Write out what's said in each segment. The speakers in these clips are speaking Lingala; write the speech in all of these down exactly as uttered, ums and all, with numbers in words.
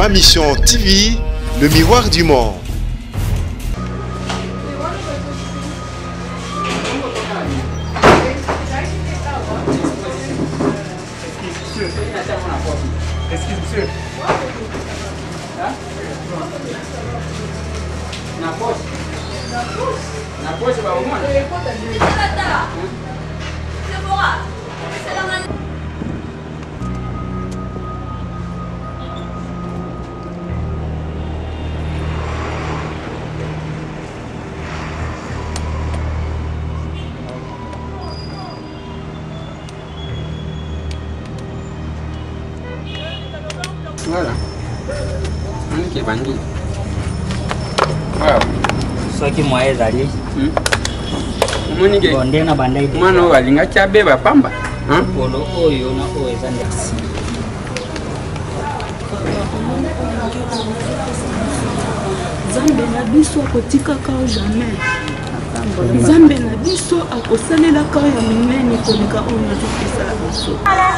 Ma Mission T V, le miroir du monde. Excuse monsieur. Na poche. Na poche. Na poche ba umona. Voilà. On est bandit. Wow. So ki moye zali. Hmm. Moni ke. Bonde na bandai. Mano walinga chabe ba pamba. Hein? Polo oyo na oyo zanda. Zambe na biso akotika ka jamais. Zambe na biso akosalela ka ya minene koleka oyo nazopesa biso.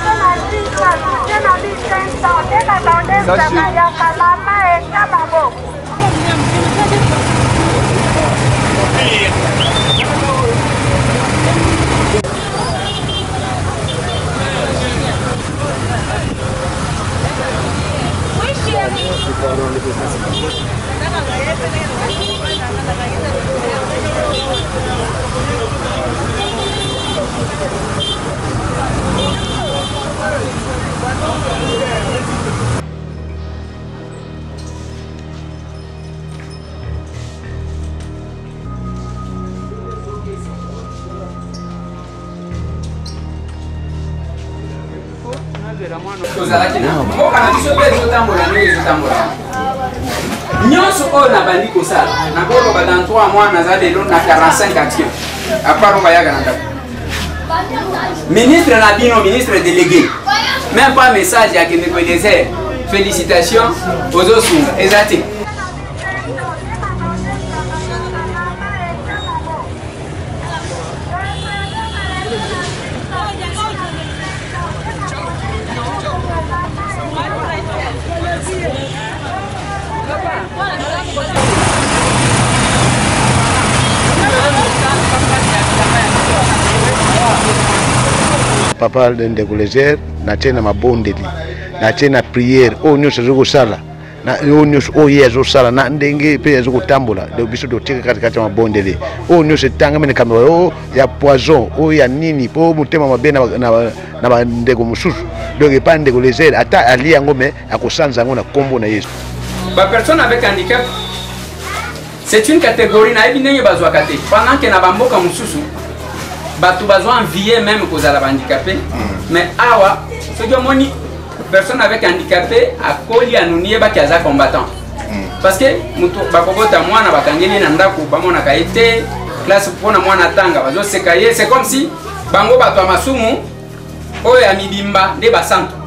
Nyonso oyo na bandi kosala nakoloba dans trois mois naza lelo na quarante-cinq actions à part bayaga na ndako ministre na bino ministre délégué même pas message ya kende ko désert félicitations aux osunga ezati Papa Ndeko Léger na tena mabondeli na tena prière o nyuso zokosala na o nyuso o yezo sala na ndenge pe yezo kutambula de biso do tika katikati mabondeli o nyuso tanga mene kamera o ya poison o ya nini po mutema mabena na na ndeko mususu donc pas Ndeko Léger ata ali yango me akosanza ngo na kombo na Yesu. Ba personne avec handicap c'est une catégorie na ebinenge bazwa kate pendant que na bamboka mususu batu bazwa envier même kozala handicapé mais awa ce que moni personne avec handicapé akoli anunie ba kaza combattant parce que muto bakobota mwana bakangeli na ndako bamona kaite classe pona mwana tanga bazo sekaye c'est comme si bango batu amasumu oyo ya mibimba nde basanto.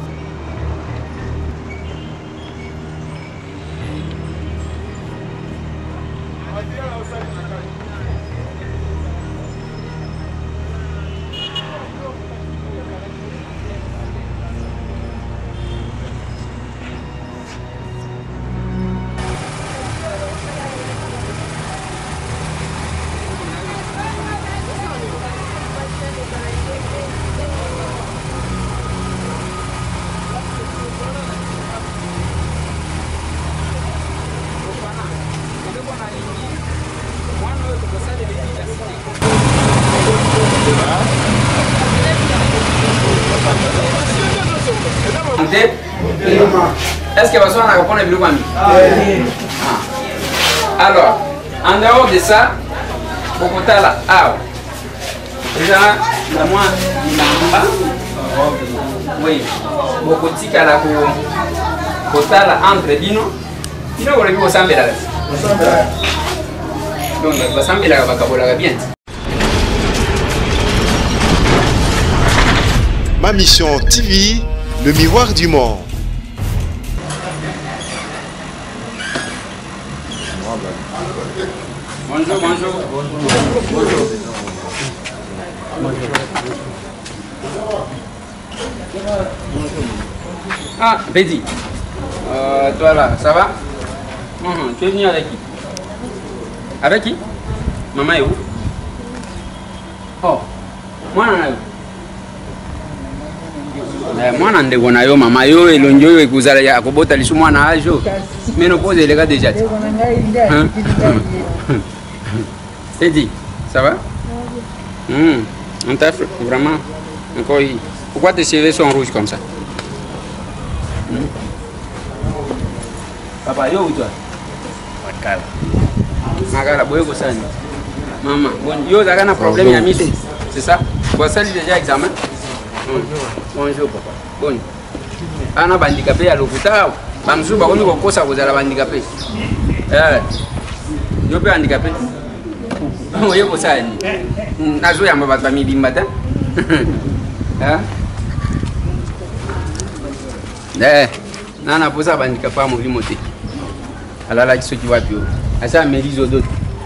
Est-ce que vous avez répondu à la question? Alors, en dehors de ça, beaucoup de là, ah, déjà, la moi, oui, beaucoup de cas là pour là entre dino, il faut que vous s'en là. Donc, vous s'en là, vous avez bien. Ma Mission T V, le miroir du monde. Bonjour, bonjour. Bonjour. Ah, vas-y. Euh, toi là, ça va? Mmh, tu es venu avec qui? Avec qui? Maman est où? Oh, moi on a mwana ndeko na yo mama yo elongi oyo ekozala ya kobota lisu mwana ajo ménopause eleka déjà c'est dit ça va hum on t'a fait vraiment encore pourquoi tes cheveux sont rouges comme ça hum? Papa yo ou toi makala makala boye ko sani maman bon yo zaka na problème ya miso c'est ça bon ça déjà examen. Bonjour papa. Bon. Ana bandikape ya lokuta. Bamzu ba koni kokosa kozala bandikape. Eh. Yo pe handicapé. Oye ko sa ni. Nazo ya mbaba ba mibimba ta. Hein? Eh. Nana posa bandikape mo limote. Alala ki soki wapi yo. Asa melizo d'autres.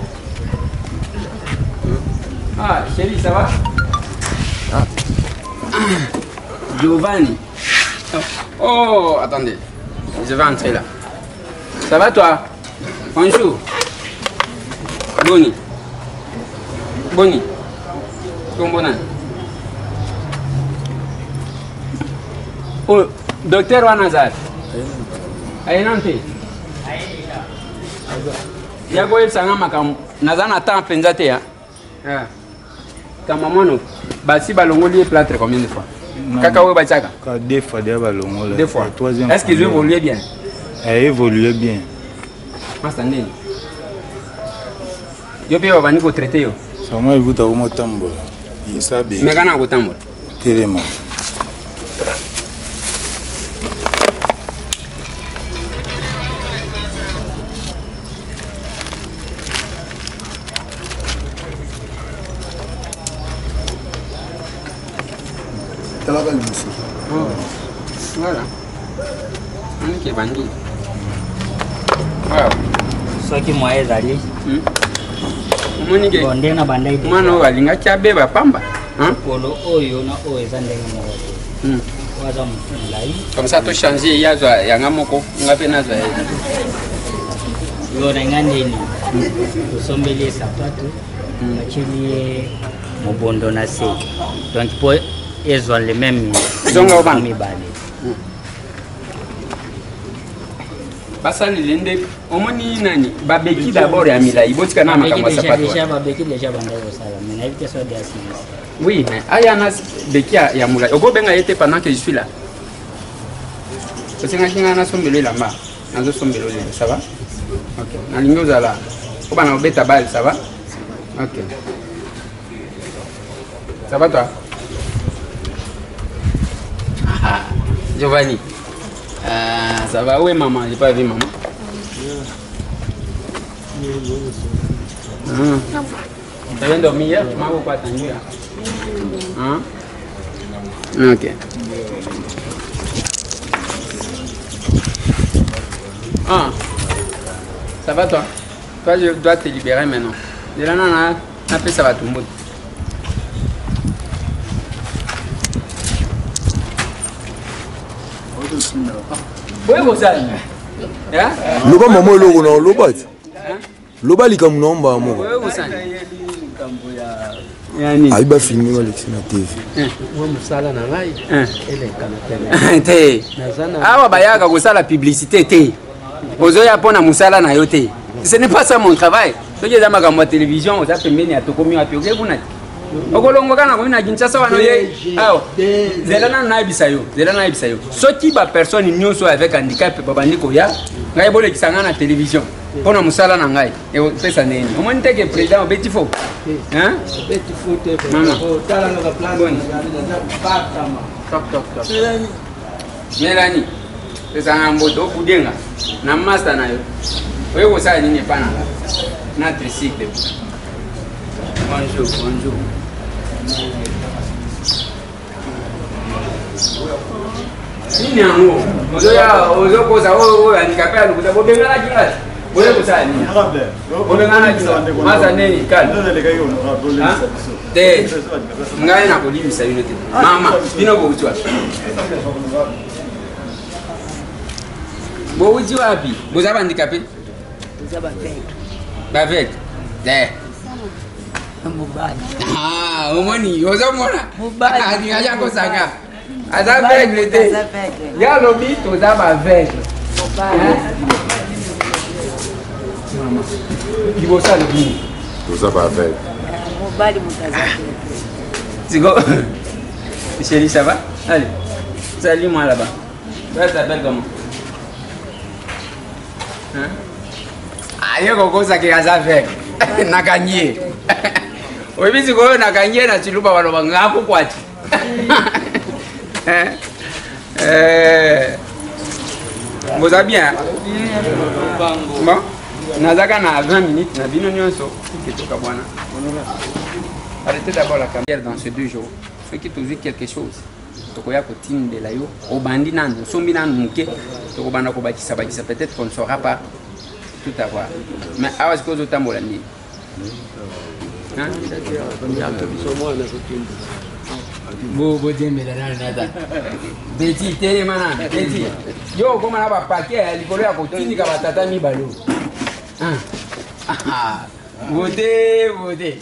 Ah, chérie, ça va? Ah. Giovanni. Oh, attendez. Je vais entrer là. Ça va toi? Bonjour. Boni. Boni. Comment on a? Oh, docteur Wanazar. Aïnante. Yago Sanga Makam. Nazana temps penzate ya. Ah. Kamamono. Basi balongoli plâtre combien de fois? Kakao Bachaka? Deux fois, deux balongoli. Deux fois. Est-ce qu'ils évoluaient bien? Elle évoluait bien. Mastandeni. Yo pe wabani ko traiter yo. Sama ibuta ko motambo. Isabe. Megana ko tambo. Telema. Voilà. On est bandit. Wow. Soki moye zali. Moni ke. Bonde na bandai. Mano walinga chabe ba pamba. Hein? Polo oyo na oyo zande mo. Hmm. Waza mulai. Comme ça to changer ya zo ya ngamoko ngape na zo. Yo na ngande ni. Usombele sapato. Machili mobondo na se. Donc pour ils ont les mêmes zonga obani bali. Basali lende omoni nani babeki d'abord ya mila ibotika na makamwa sapato. Déjà babeki déjà banda yo sala. Mais na vitesse de assise. Oui, mais ayana beki ya mula. Ogo benga yete pendant que je suis là. Parce que kinga na sombelo la mba. Nazo sombelo le, ça va? OK. Na lingo zala. Oba na obeta bal, ça va? OK. Ça va toi? Ah, Giovanni. Ah, ça va? Où est maman? J'ai pas vu maman. Ah. Tu viens dormir hier? Tu m'as beaucoup attendu là. Hein? Ok. Ah. Ça va toi? Toi, je dois te libérer maintenant. De là, non, non, après ça va tout le monde. Oui, vous allez. Loba maman logo na loba. Loba likamuna mba mo. Oui, vous allez. Yani. Aiba filmer wale kina T V. Moi musala na ngai. Ele kana tele. Te. Awa bayaka kosala publicité te. Ozoya pona musala na yo te. Ce n'est pas ça mon travail. Soki eza makambo ya télévision oza pembeni ya tokomi wapi oke kuna te. Okolongo kana ko na Kinshasa wana ye. Awa. Zela na naibisa yo. Zela na naibisa yo. Soki ba personne nyonso avec handicap babandi ko ya. Ngai bole kisanga na télévision. Pona musala na ngai. E pesa neni. Omoni teke président obeti fo. Hein? Obeti fo te. Mama. Tala na plan. Top top top. Melani. Pesa ngamboto kudenga. Na master na yo. Oui, vous savez, il n'est pas là. Notre cycle. Bonjour, bonjour. Il est en haut. Vous avez posé un handicapé à l'autre. Vous avez la gueule. Vous avez posé un handicapé. Vous avez la gueule. Moi, ça n'est pas le cas. Des. Vous avez la police, ça une. Maman, il n'a pas besoin. Bon, oui, tu vas happy. Vous avez handicapé? Vous avez avec. Avec? Eh. Ah, au moins, vous avez Mobile. Ah, tu as quoi ça? Az avec l'été. Il y a le mythe, vous avez avec. Qui vaut ça le mythe? Vous avez avec. Mobile, vous avez. C'est quoi? Chérie, ça va? Allez, salut-moi là-bas. Ça s'appelle comment? Hein? Ah, il y a quelque chose qui est avec. Na gagné. Oui, mais c'est quoi? Na gagné, na chiluba waloba ngapo kwachi. Hein? Euh. Vous allez bien? Bon? Nazaka na vingt minutes, na bino nyonso. Kitoka bwana. Arrêtez d'abord la caméra dans ces deux jours. Ceux qui t'ont vu quelque chose. Tokoya kotine de la yo. Obandi nando. Sombi nando muke. Tokobanda kobakisa bakisa. Peut-être qu'on ne saura pas tout avoir. Mais awa c'est cause de tambolani. Hein? Bo bo djembe la nada. Beti tele mana. Beti. Yo koma na ba paquet likolo ya kotini ka batata mi balo. Ah. Voté, voté.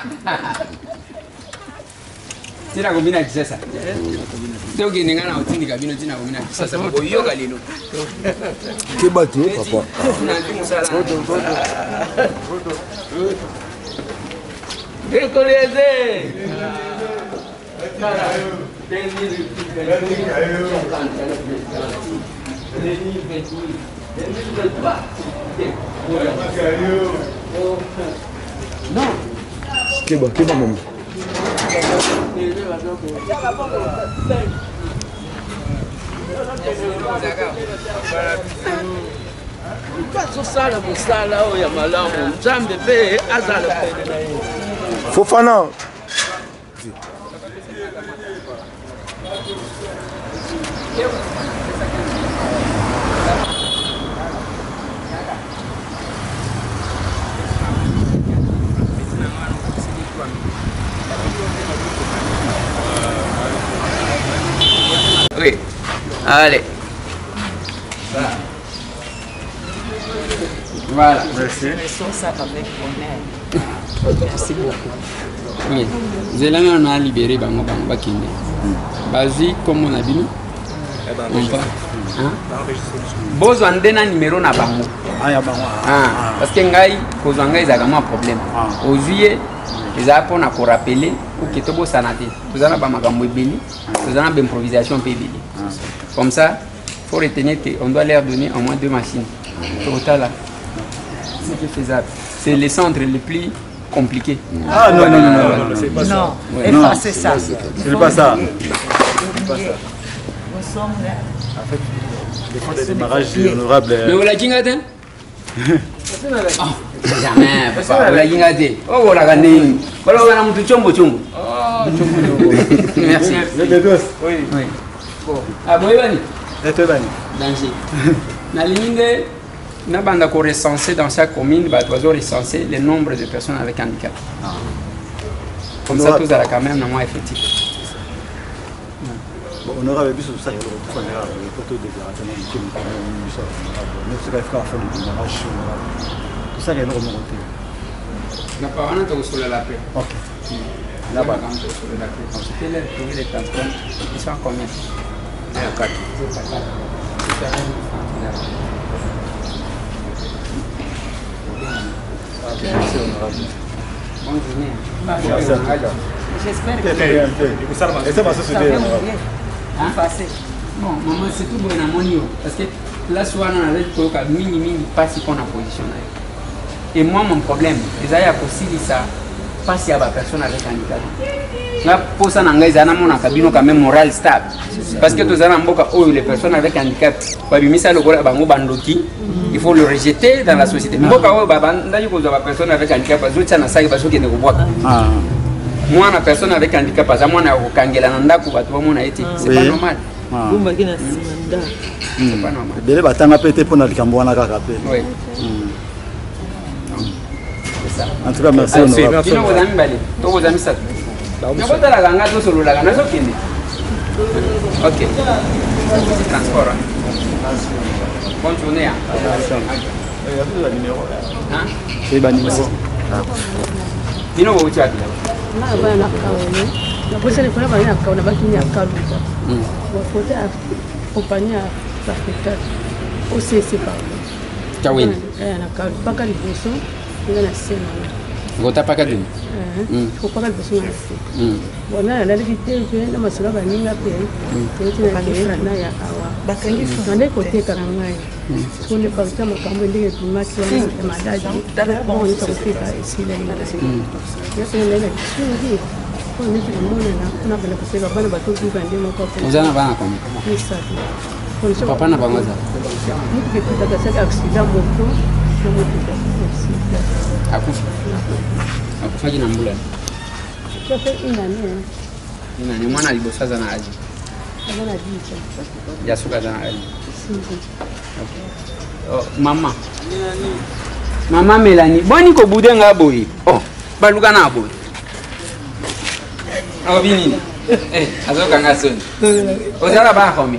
Tina combina di sessa. Devo che ningana otindi cabino tina combina di sessa. Ma io galino. Che batti papa. Foto, foto. Ecolese. Non. Che va, che va mamma. Fofana. Oui, allez. Voilà. Merci. Ça avec bonheur. Merci beaucoup. Oui. Zélana on a libéré bango bango bakinde. Bazi comme on a dit nous. On va. Hein? Bozo andena numéro na bango. Ah ya bango. Ah, parce que ngai kozanga ezagama problème. Ozuye eza pona ko rappeler ou que tobo sanate. Tozana ba makambo ebeli, tozana ba improvisation pe ebeli. Comme ça, faut retenir qu'on doit leur donner au moins deux machines. Total là. C'est faisable. C'est les centres les plus compliqués. Ah non, non, non, non, non, c'est pas ça. Non, Ouais. effacez ça. C'est pas ça. C'est pas ça. Nous sommes là. En fait, des fois, des démarrages honorables. Mais vous la jingate? Jamais, papa. Vous la jingate. Oh, vous la gardez. Voilà, on a un petit chombo chombo. Oh, chombo chombo. Merci. Les deux. Oui. Oui. Bon. Ah, bon, Ibani? Et toi, Ibani? Danger. Na ligne, na banda ko recenser dans chaque commune, bah, doit recenser le nombre de personnes avec handicap. Ah. Comme ça, tout ça quand même un moins effectif. On aura vu sur ça, il y a le photo de déclaration de mais c'est quand même faire le démarrage. Tout ça, il y a une remontée. La parole est au sol de la paix. Ok. Là-bas, quand on est au sol de la paix, on peut les trouver les transports. Ils sont combien? Il y a quatre. Bonne journée. J'espère que ça va se faire. Hein? Bon, maman, c'est tout bon à mon niveau. Parce que là, souvent, on a dit que mini mini pas si qu'on a positionné. Et moi, mon problème, c'est que ça pas si y a des personnes avec handicap. Là, pour ça, on a cabine quand même moral stable. Parce que tous les personnes avec handicap, il faut le rejeter dans la société. Les personnes avec handicap, moi, la personne avec handicap, c'est pas normal. C'est pas normal. Bele batanga pété pour na likambo wana kaka pe. Oui. C'est ça. En tout cas, merci honorable. Bino ko zami bale, to ko zami satu. Na ko tala ganga to solo la gana so kende. OK. Transport. Bonne journée. C'est ban numéro. Bino wo uti wapi? Na bana na kaone. Na posa ni kuna bana na kaone baki ni akaluka. Mm. Wa foto compagnie à spectacle. O C C pa. Tawini. Eh na kaone paka liboso ina na sema. Ngota paka dini. Eh. Ko paka liboso na sema. Mm. Bona na ndikite kwenda masura baninga pe. Tete na kile na ya awa. Bakangi funda ko teka na ngai. Sone pa kama kambo ndege tumaki wa madaji. Bon ni tafika isile ina. Yesu nenda kishingi. Kwa nini tunaona na kuna bana kusema bana batoki bande moko kwa. Uzana bana kwa mko. Ni safi. Papa na bangoza. Ni kipita kasa accident moto. Akufa. Akufa jina mbula. Kwa ina nini? Ina ni mwana alibosaza na aji. Mwana jicha. Ya suka za aji. Oh, mama. Mama Melanie. Boni ko bude nga boy. Oh, baluka na boy. Awo bini. Eh, azoka nga soni. Ozala ba komi.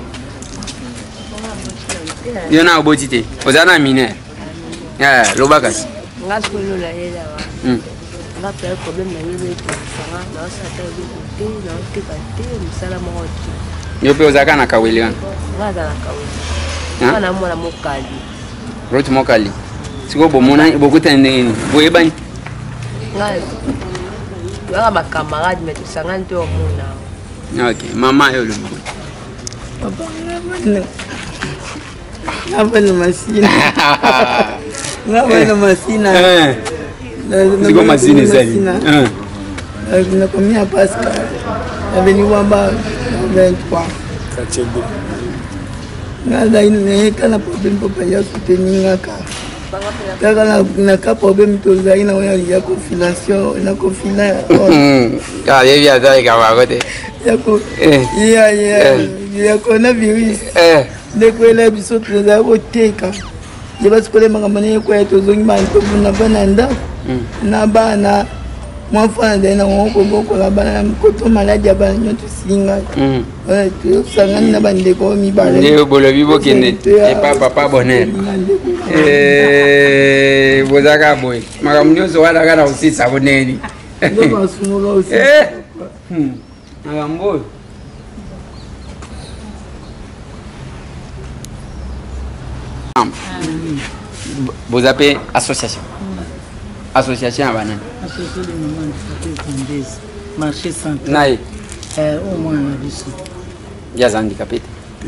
Yo na obotite. Ozala mine. Ah, lobakas. Nga skolo la yela wa. Mm. Nga pe problème na yele ko sanga na osata bi ko na otika te musala mo oti. Yo pe ozaka na kaweliana. Nga za na kaweli. Hein? Nga na mwana mokali. Roti mokali. Siko bomona bokuta nini? Boyebani. Nga nga ba camarade mais sanga nto mona. Okay, mama yo lo. Papa ngabana. Ngabana masina. Ngabana masina. Eh. Siko masina zali. Eh. Na komia Pascal. Aveni wamba vingt-trois. Kachego. Ngada ine kana problem papa ya kuteninga ka. Kaka na na ka problem to za ina ya ya confidential na confina. Ah, ye via za ka ba gote. Ya ko. Eh. Ya ya ya coronavirus. Eh. De kwela biso to za boteka. Je basi kole makamane ko ya to zongi ma to na bana nda. Na bana moi fana de na ngoko boko la bana koto maladi bana nyoto singa. Mm. Eh, tu sangani na bande ko mi bale. Leo bolo bibo kende. E papa papa bonheur. Eh, bozaka boy. Makamnyo so wala kana usisa boneni. Ndo basumoga usisa. Eh. Hmm. Makambo. Vous appelez association. Association à banane. Association de maman de Fondese. Marché central. Naï. Euh, au moins on a vu ça. Il y a des handicapés.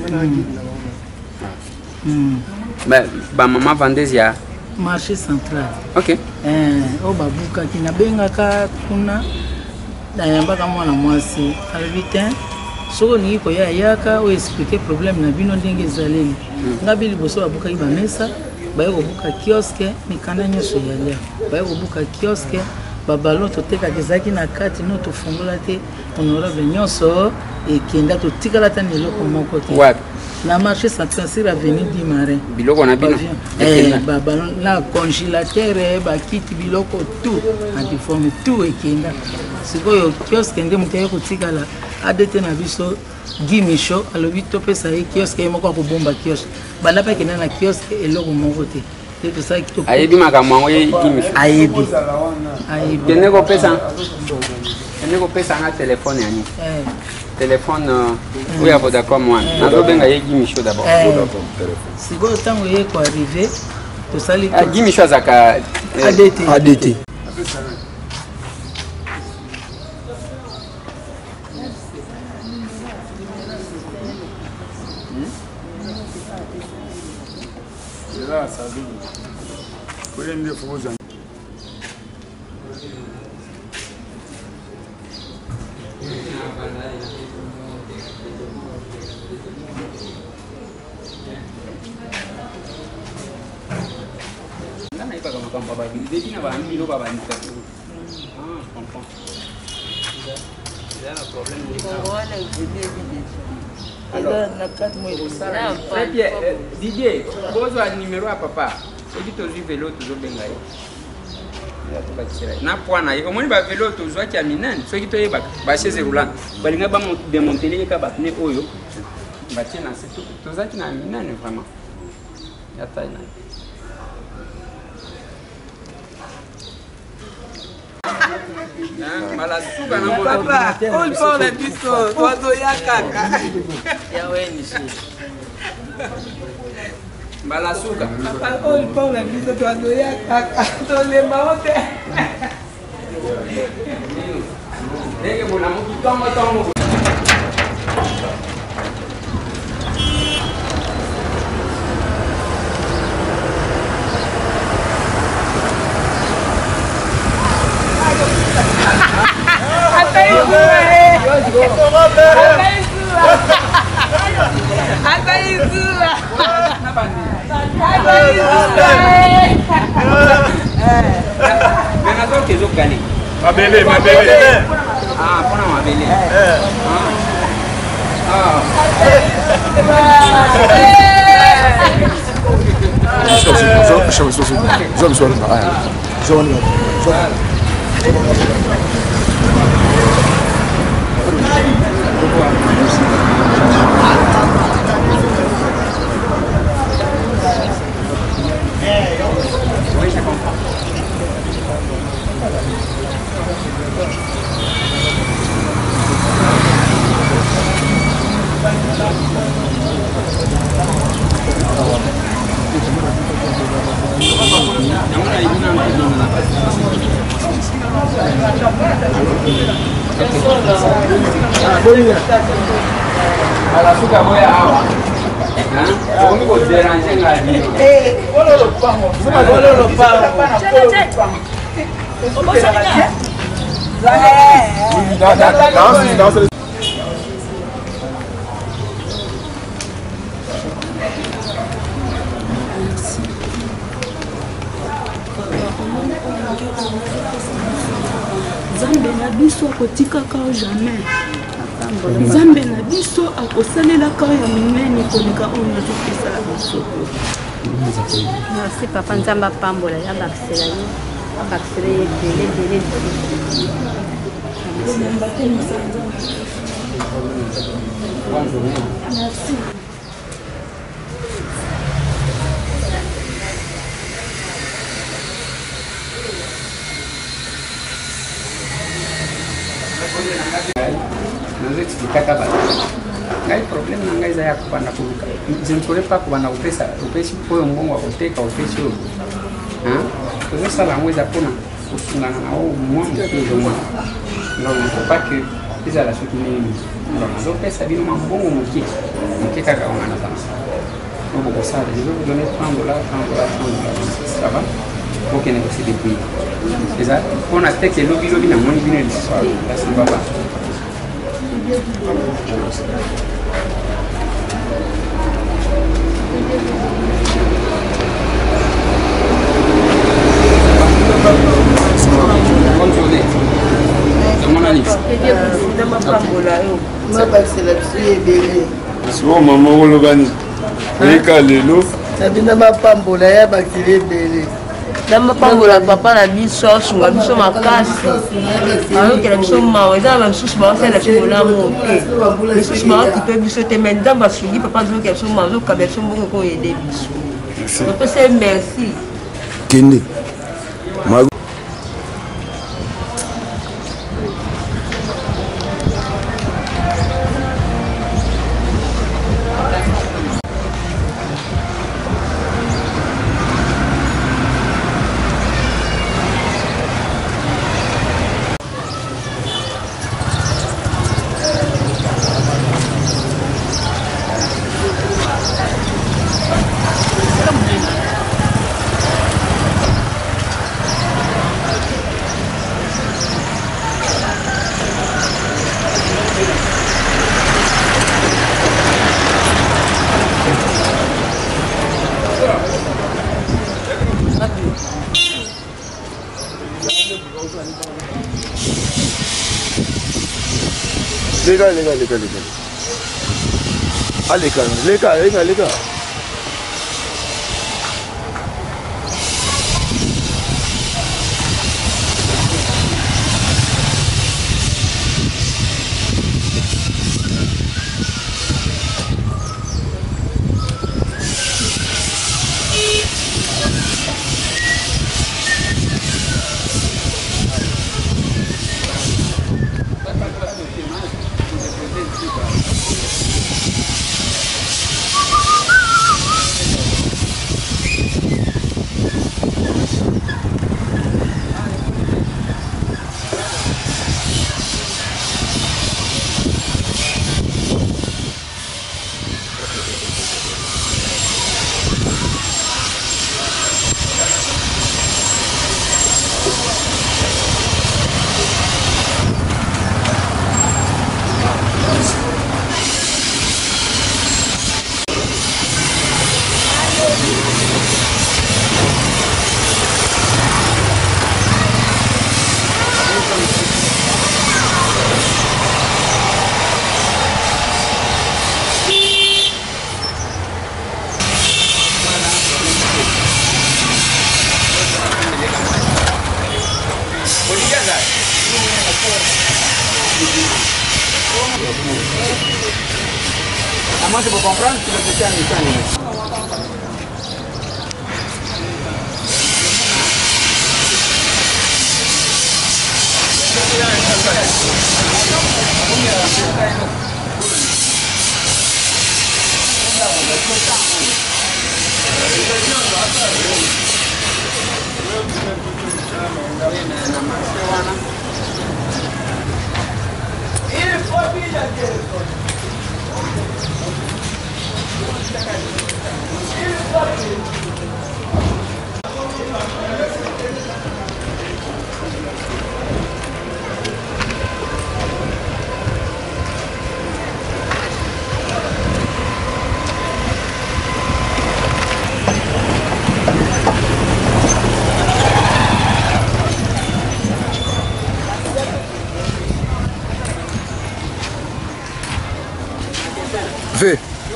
Mm. Mais ba maman Fondese ya. Marché central. Ok. Eh, au babuka kina benga ka kuna. Dayamba mwana mwasi. Alvitin. Soko ni ko ya yaka o expliquer problème na bino ndenge zaleli. Ngabi liboso babuka iba mesa. Baye kobuka kioske mikanda nyonso ya leo baye kobuka kioske babalo toteka kezaki na kati no tofungola te honorable nyonso ekenda totikala ta eloko moko te wapi na marché central sur avenue du Marin biloko na bino eh babalo na congélateur bakiti biloko tout antiforme tout ekenda sikoyo kioske nde muteye kotikala adete na biso Guy Michaud alobi topesa ye kioske moko ko bomba kioske bana pa kena na kioske eloko moko te te to sa ki ayebi makambo yango ye Guy Michaud ayebi ayebi kende ko pesa kende ko pesa na telefone yani eh telefone ou ya Vodacom wana nazo benga ye Guy Michaud d'abord sikoyo tango ye ko arriver to sali Guy Michaud azaka A D T A D T Là, ça veut dire. Vous voulez me dire, il faut vous en... Alors, très bien. Didier, vous avez un numéro à papa. C'est qui tu vélo, tu as bengaï. Na poana au moins ba vélo to zwa kia minene so kito yeba ba chaise roulante balinga ba démonter les ka ba ne oyo ba tina c'est tout to zaki na minene vraiment ya taille na malasuka na papa all pour les bisous oiseau ya kaka ya weni si malasuka papa all pour les bisous oiseau ya kaka to le maote ndenge bona mukitongo tongo Mabele, mabele. Ah, pona mabele. Ah. Chama isso, chama isso, ah, chama, Malasuka boya hawa. Ah, ko ko déranger ngadi. eh ololo pango ololo pango Nzambe na biso akotikaka jamais. Nzambe na biso akosalelaka ya minene koleka oyo nazopesala biso. Merci papa Nzambe apambola ya bakisela yo bakisela ye dele dele Merci. Nazo expliquer kaba. Ngai problem na ngai za ya kupanda kuluka. Je ne pourrais pas kubanda upesa upesi poyo mbongo wa kuteka upesi yo. Hein? Kwa sala ngweza kuna kufungana na wao mwanzo kidogo mwana. Ndio mpaka kiza la suki nini. Ndio nazo pesa bino mbongo mki. Mki kaka wana sana. Ndio kwa sala je vais vous donner trente dollars, trente dollars, trente dollars. Ça va? Ok, négocier des prix. C'est ça? On a tek lobby lobby na moni bino le soir. Là c'est pas pas. Bonne journée. Comment allez-vous? C'est bon, maman, on va dire. sabina mapambola ya bakili ebele na mapambola papa na biso asunga biso makasi ayokela biso mawa eza na bamisusu baosala biso bolamu te misusu baokipe biso te mai nzambe asungi papa azokela biso mawa azokaba biso mbongo koyede biso opesa merci kende Leka, leka, leka, leka. Ah, leka, leka, leka, leka. moi, je peux comprendre que le petit américain. Fais.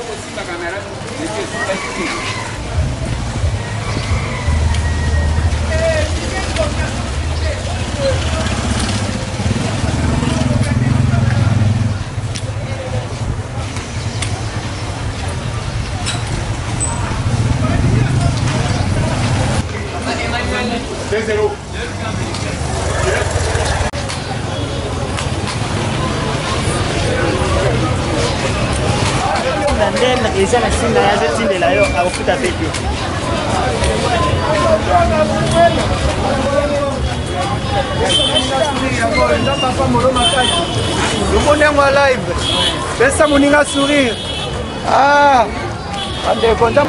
deux zéro. ndenge eza na nsima ya azotindela yo akofuta pe te lomonengwa live pesa moninga sourire ah bandeko nza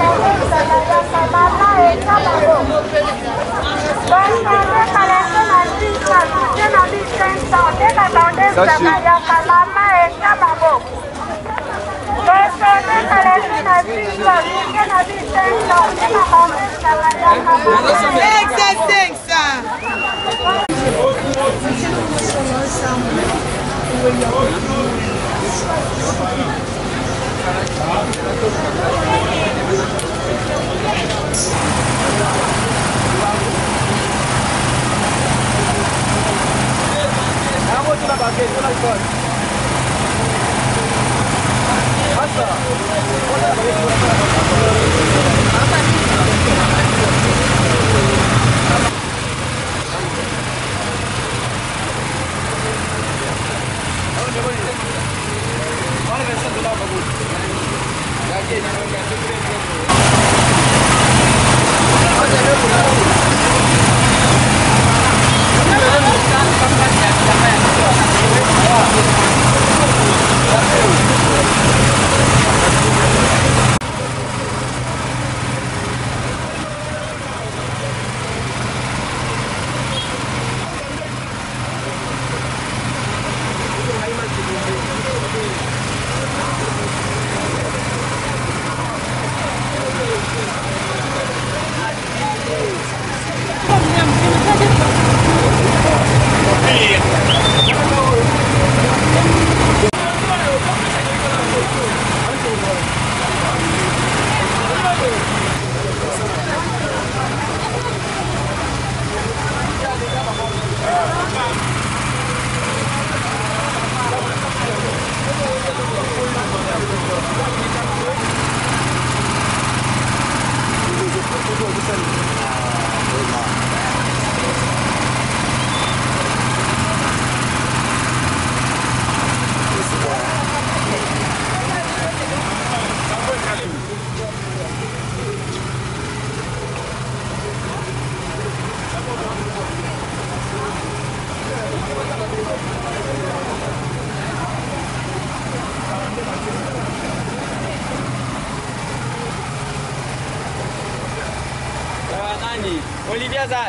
Olivia Zat.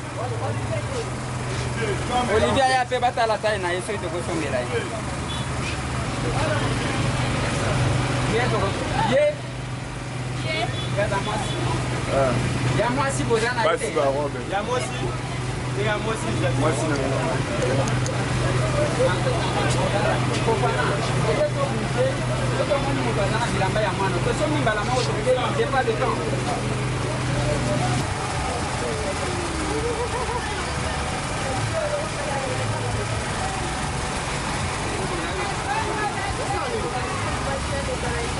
Olivia ya pe bata la taille na yeso de goso mela. Ye to ye. Ye. Ya da masi. Ah. Ya masi bozana ite. Basi ba robe. Ya mosi. Ya mosi. Mosi na. Toto moni mutazana bilamba ya mwana. Toso mimba la mwa otokele j'ai pas de temps. Thank you.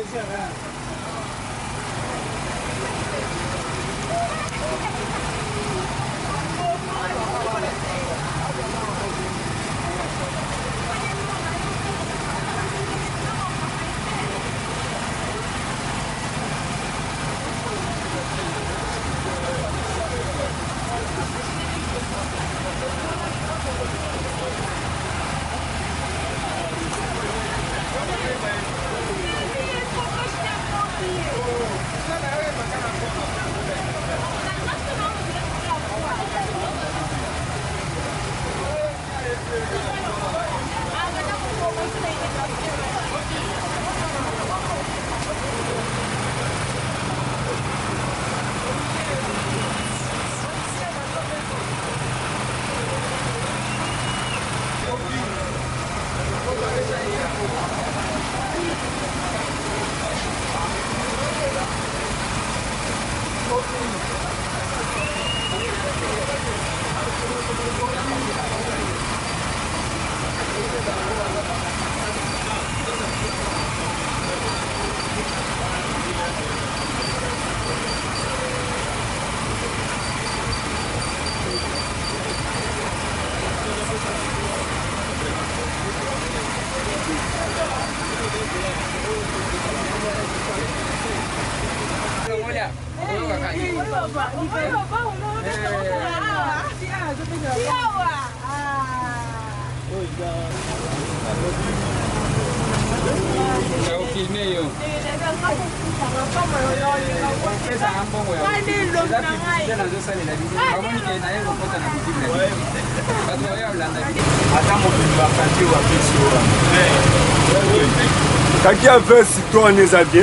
Kaki a fait si toi on est habillé.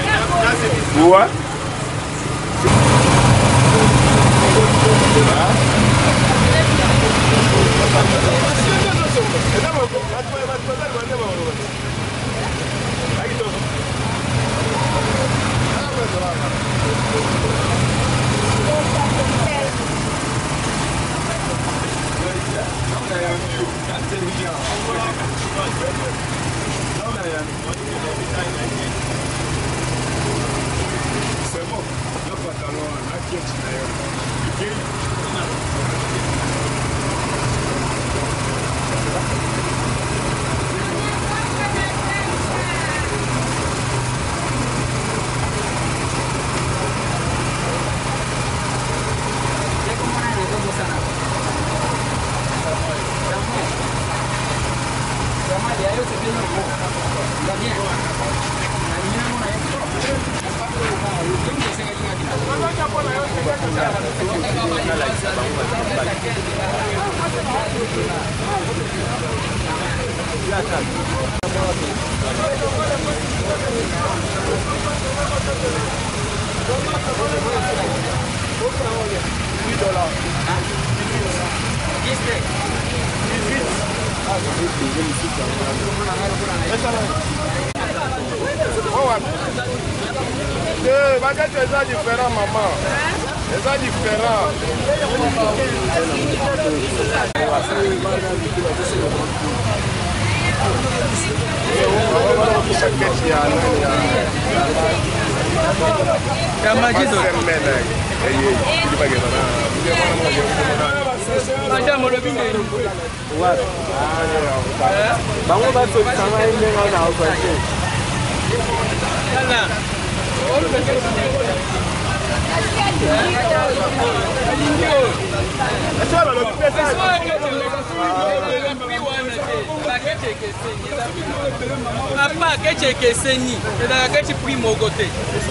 Ouais. C'est bon, le pantalon, la pièce d'ailleurs. Les baguettes sont différentes, maman. Elles sont différentes. Papa, qu'est-ce que c'est ni? C'est dans la prix mon côté.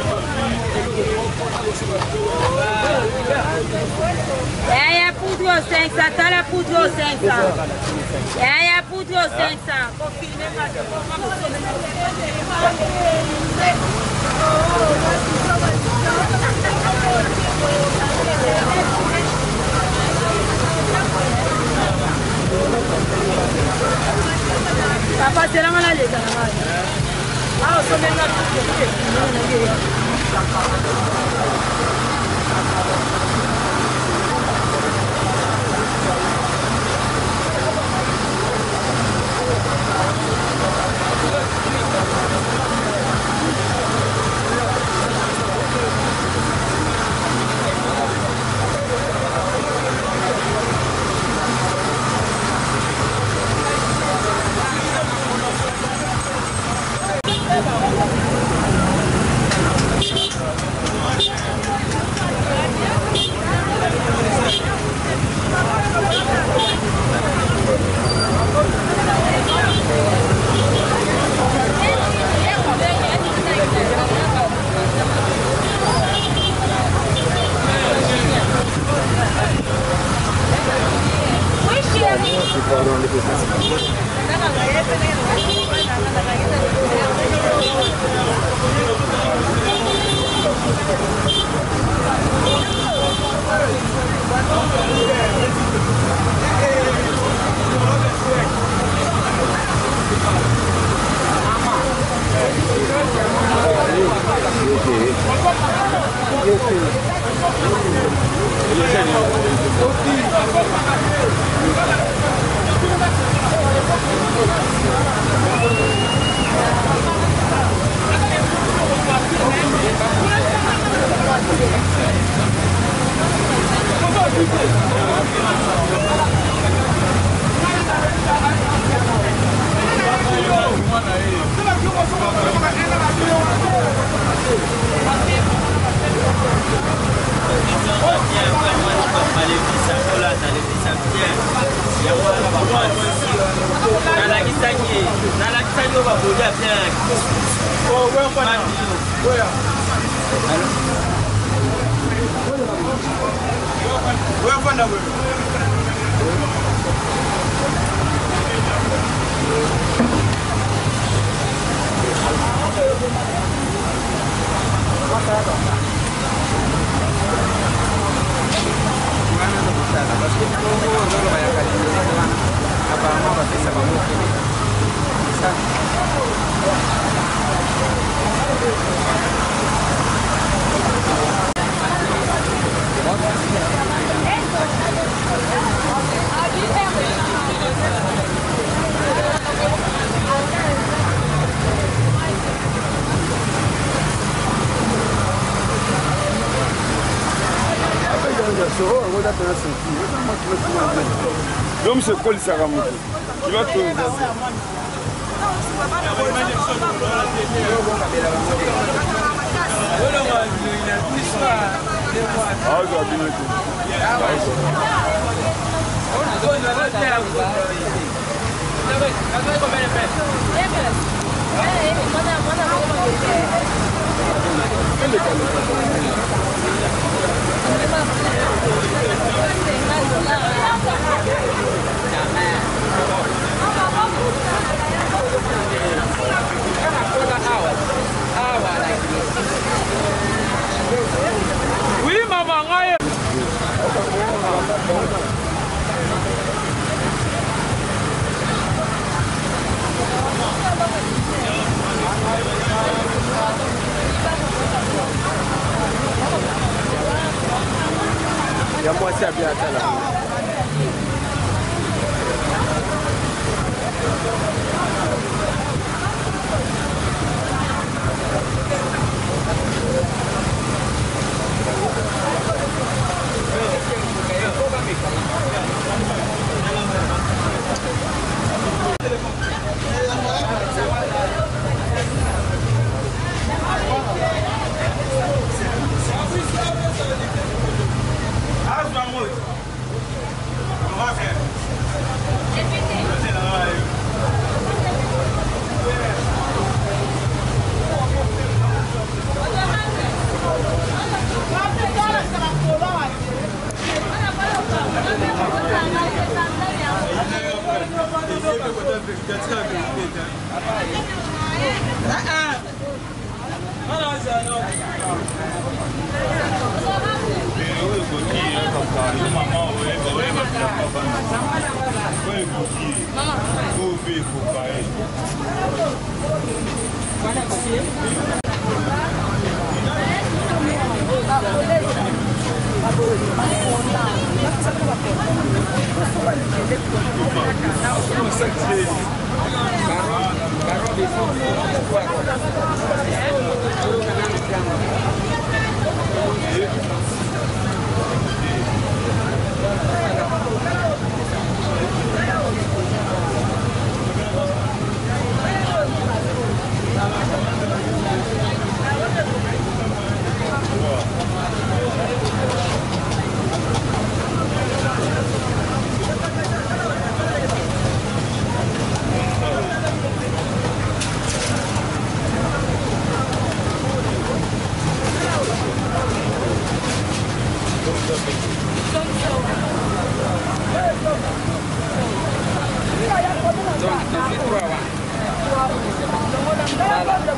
Il y a poudre au cinq cents, t'as la poudre au cinq cents. Il y a poudre au cinq cents. Papa, c'est la maladie. Ah, on se met là. Donc c'est quoi le Saramoto? Il va trouver ça. Ah, je vais bien Oui, maman, ngaye. Il y a moitié à bien à là.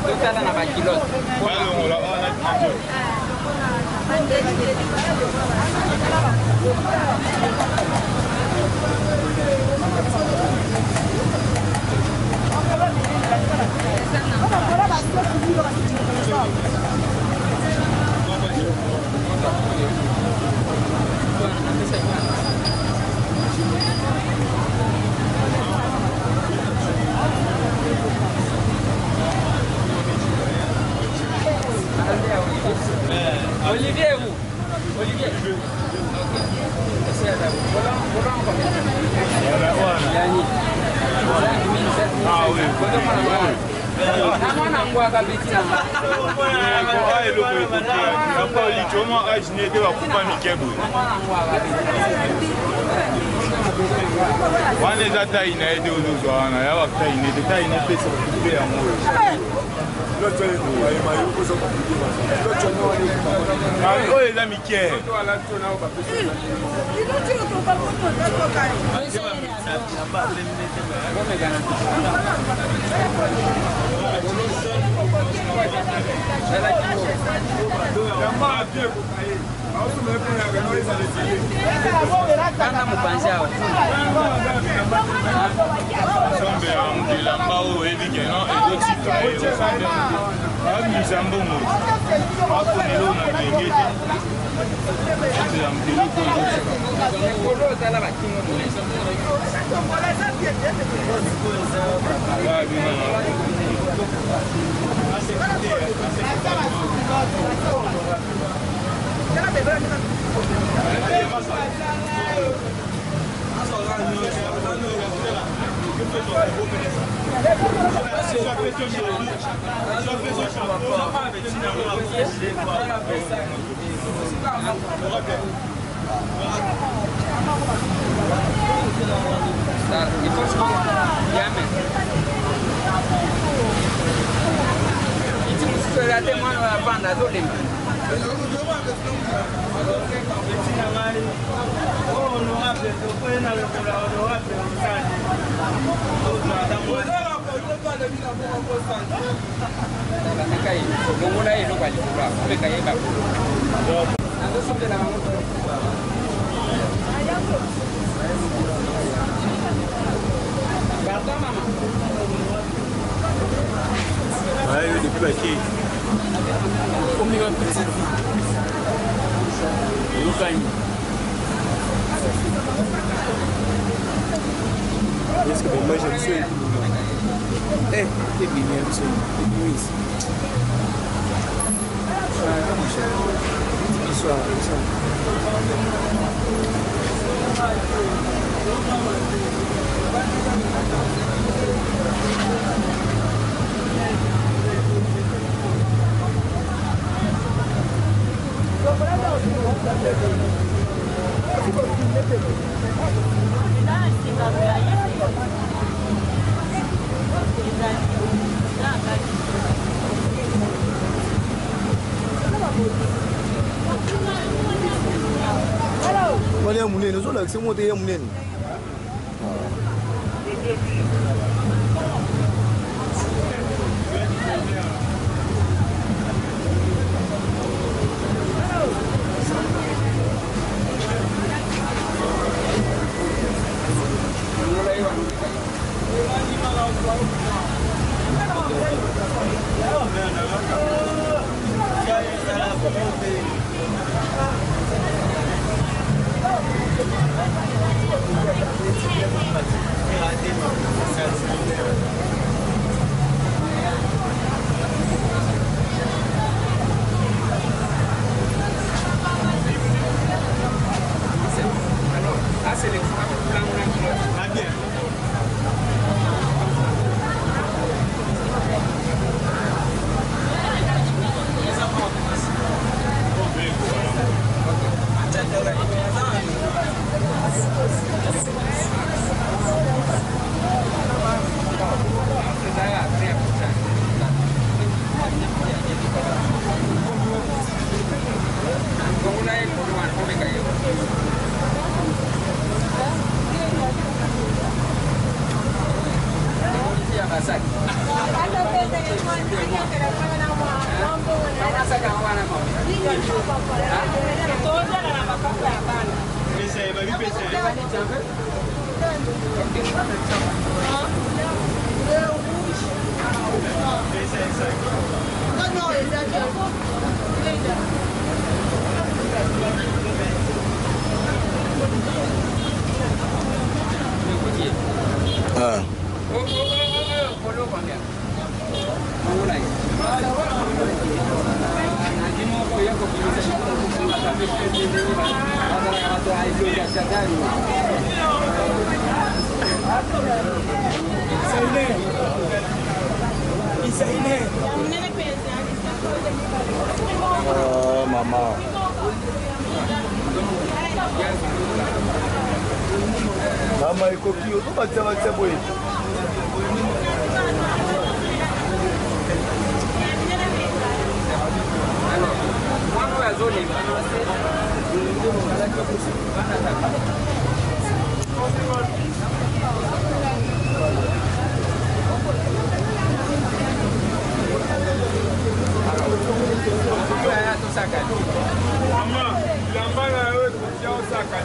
totala na bakilote Olivier, où? Olivier. Ah oui. Est-ce que moi je suis eh c'est bien c'est oui ça wale ya munene zo la semo te ya munene Ah. Ah, mama. Mama ekoki oto batia batia boye. Mama, lambana wewe kutia osaka.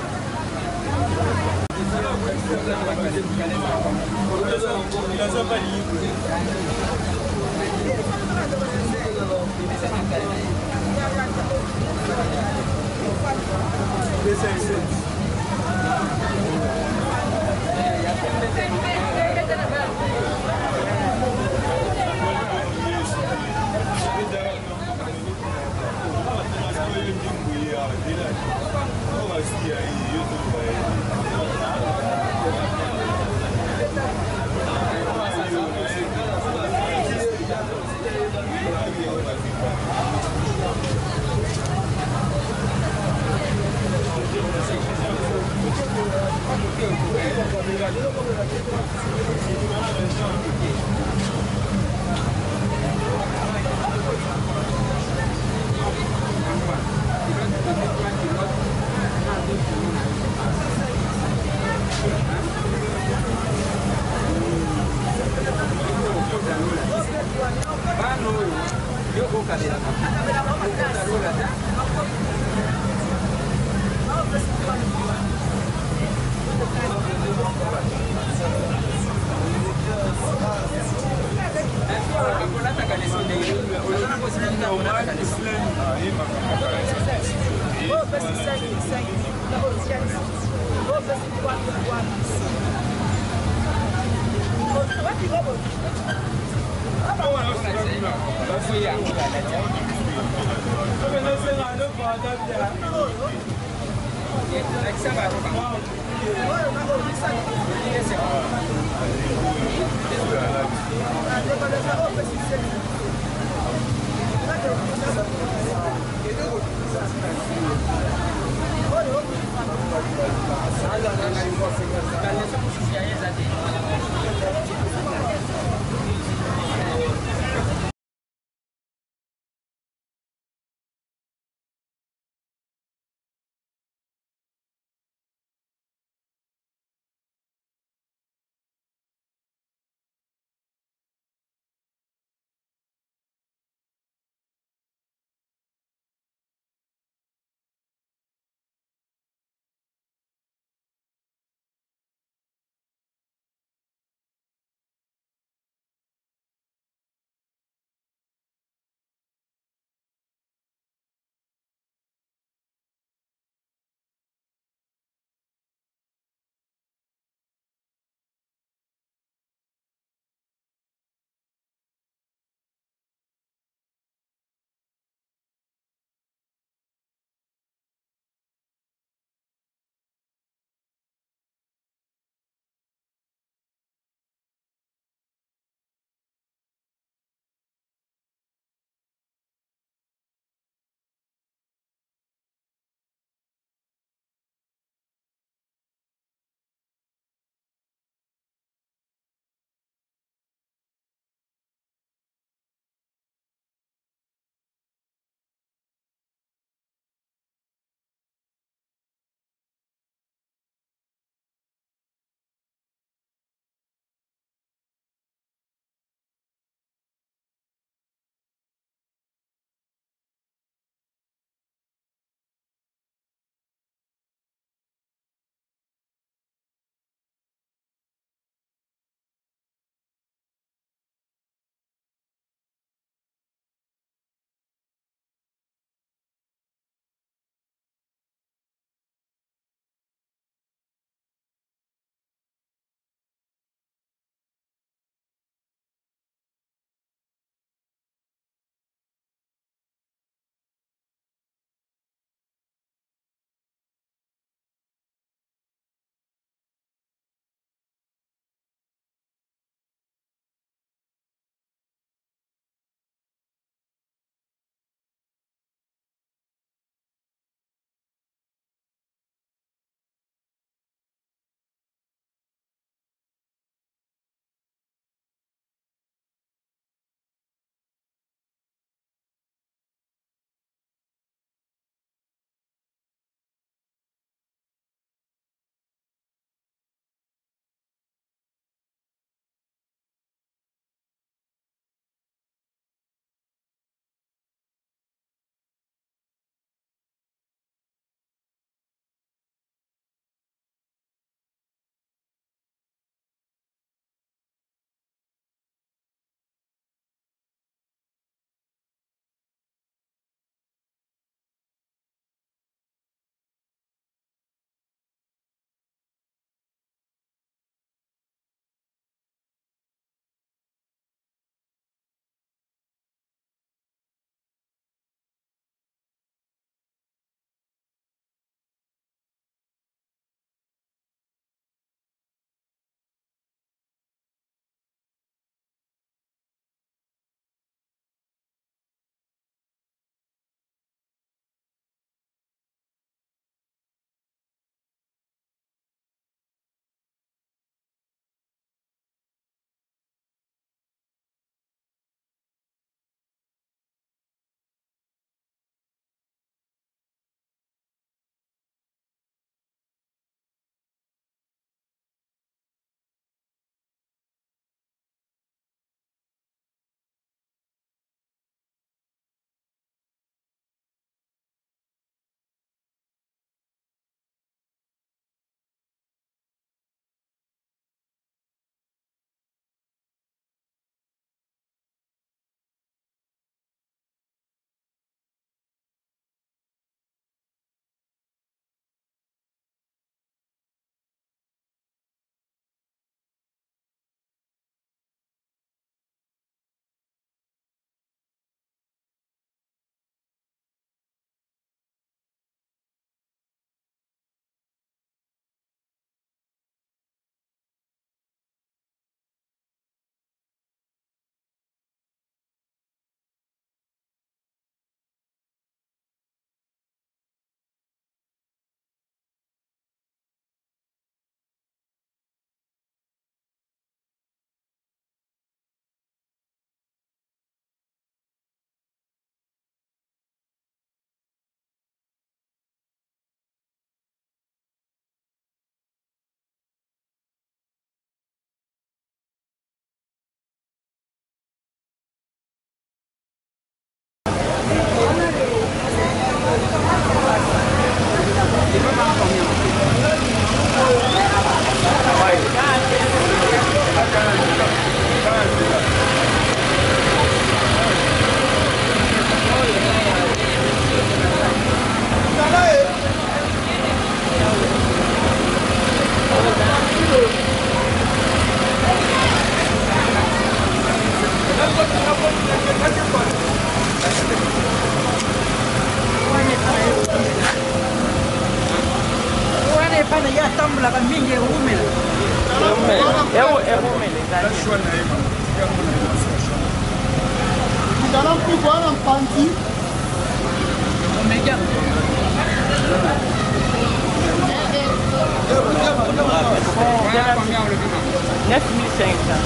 neuf mille cinq cents.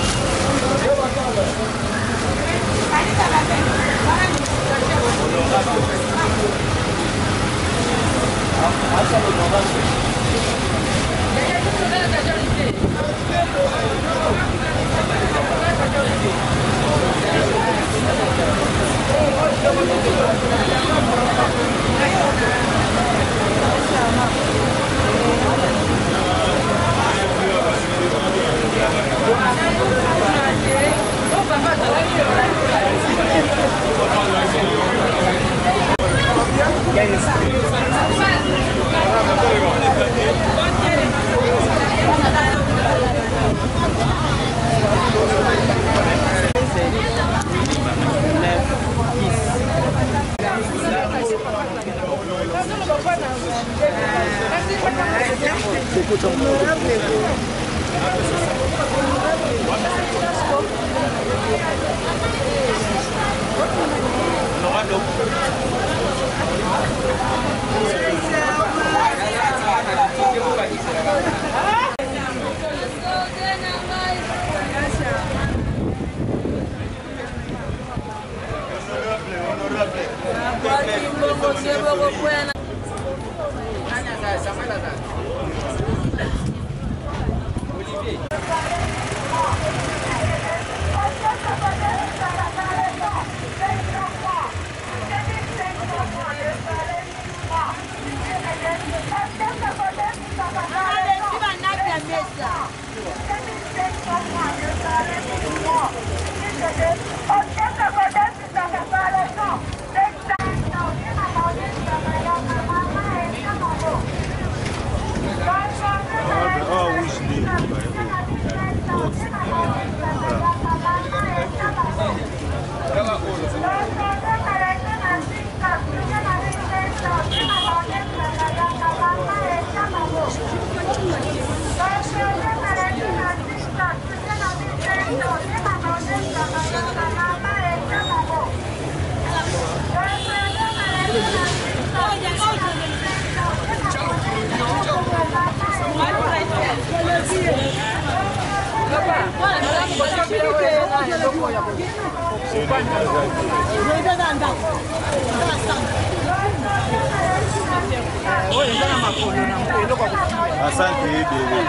Asante bebe.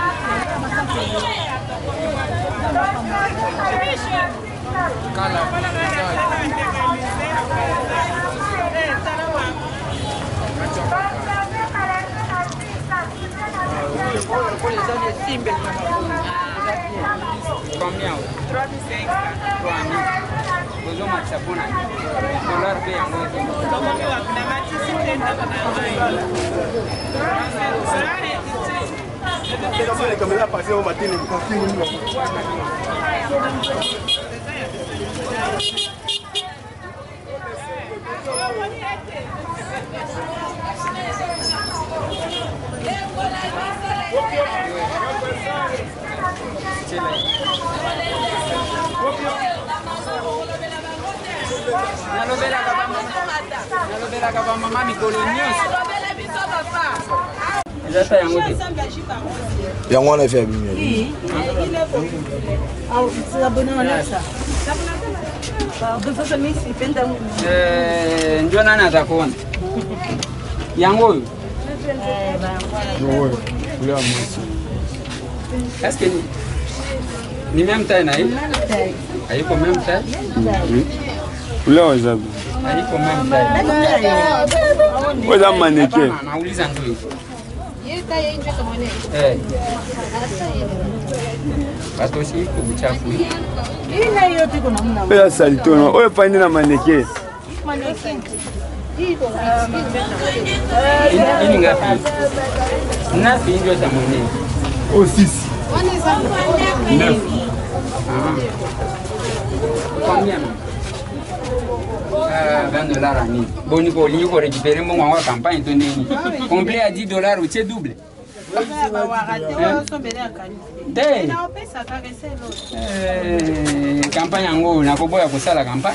Kala. Combien? trois mille cinq cents. trois mille. Vous avez un sabon. Dollar paye en gros. Comme là, passer au matin, nalobelaka bamama mikolo nyonso ezata yango te yango wana efe ya bimi ndio nani atakuona yango oyo est-ce que ni, ni même taille na hiyo haiko même taille ule wazabu haiko même taille weza maneke nauliza ndio hiyo eh bato si iko buchafu ina hiyo tiko namna pela salitono oyo pande na maneke maneke ini ngapi napi ndio za mwenyewe au six neuf combien vingt dollars à mille. Bon, il faut récupérer mon campagne. Complet à dix dollars ou c'est double. campagne yango nakoboya kosala campagne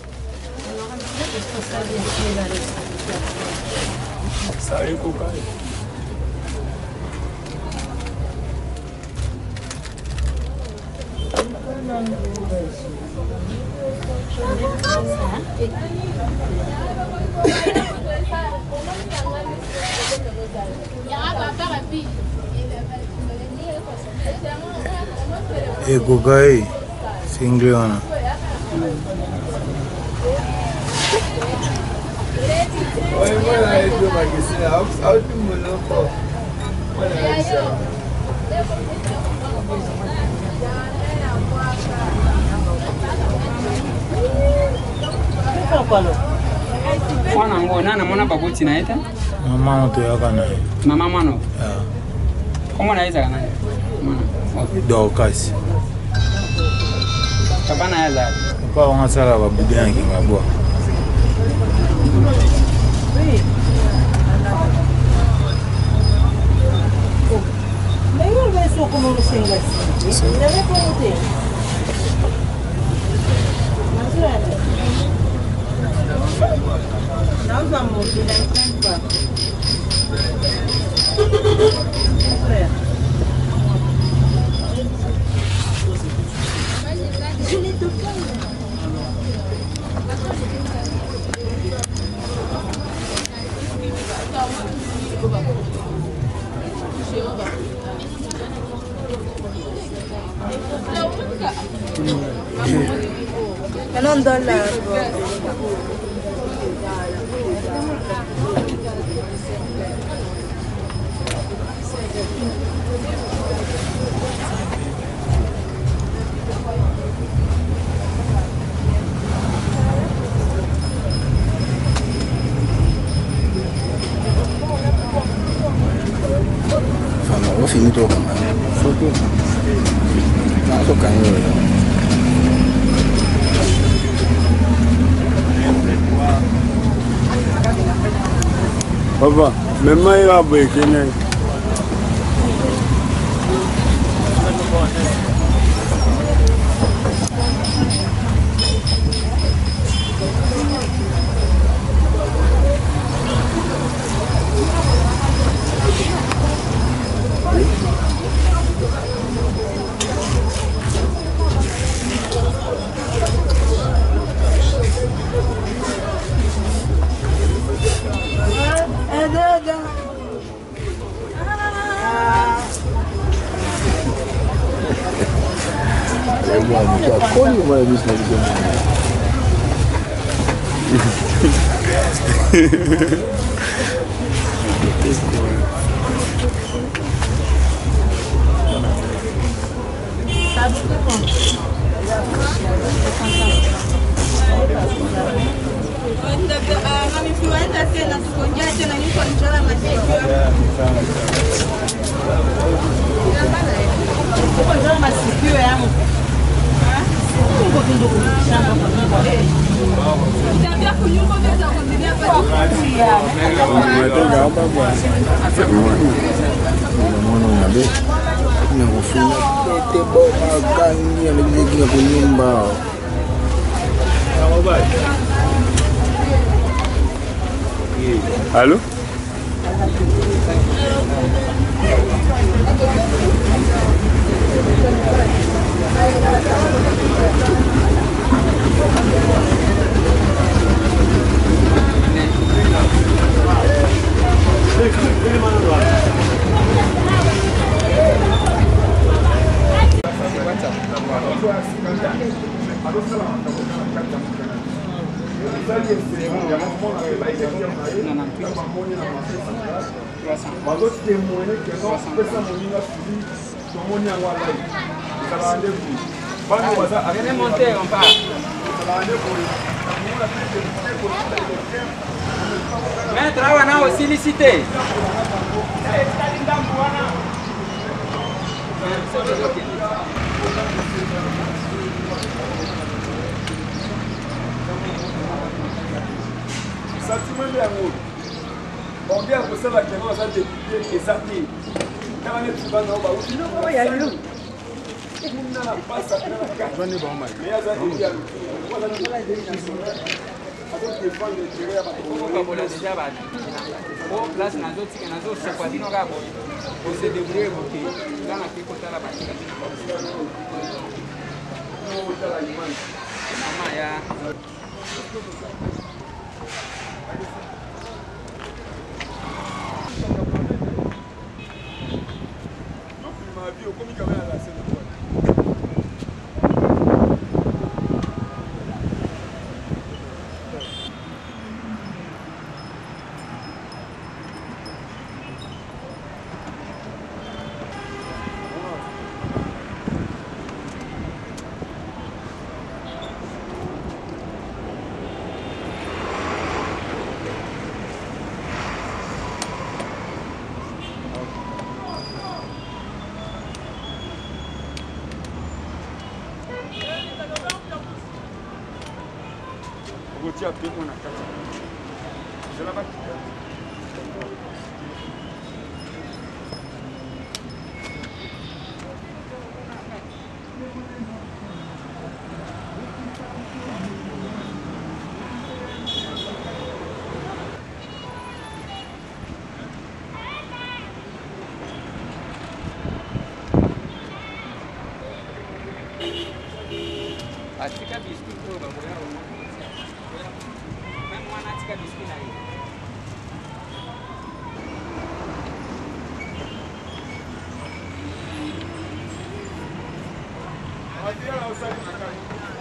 Eh, Gogai, single one. Mwana ngo nana mwana babuti na eta? Mama to yaka na. Mama mwana. Yeah. Komo na iza kana? Mwana. Dorcas. Papa na yaza. Papa wana sala ba bubi yangi ngabwa. Mais où est-ce qu'on commence à faire ça? Vous avez commenté. Não vamos tirar tempo. Eu não dou lá. Vamos finir tout comme ça. Surtout. Non, c'est quand même. Papa, même moi il va breaker. Allô? Venez monter, on part. Maître, on a aussi licité. Sentiment de l'amour. On vient pour ça la question, ça député et ça dit. Gotia pemo na kati. Zela ba. Atika biskuit tu bang boleh. Memang mana atika biskuit lagi. Adia la usali na kati.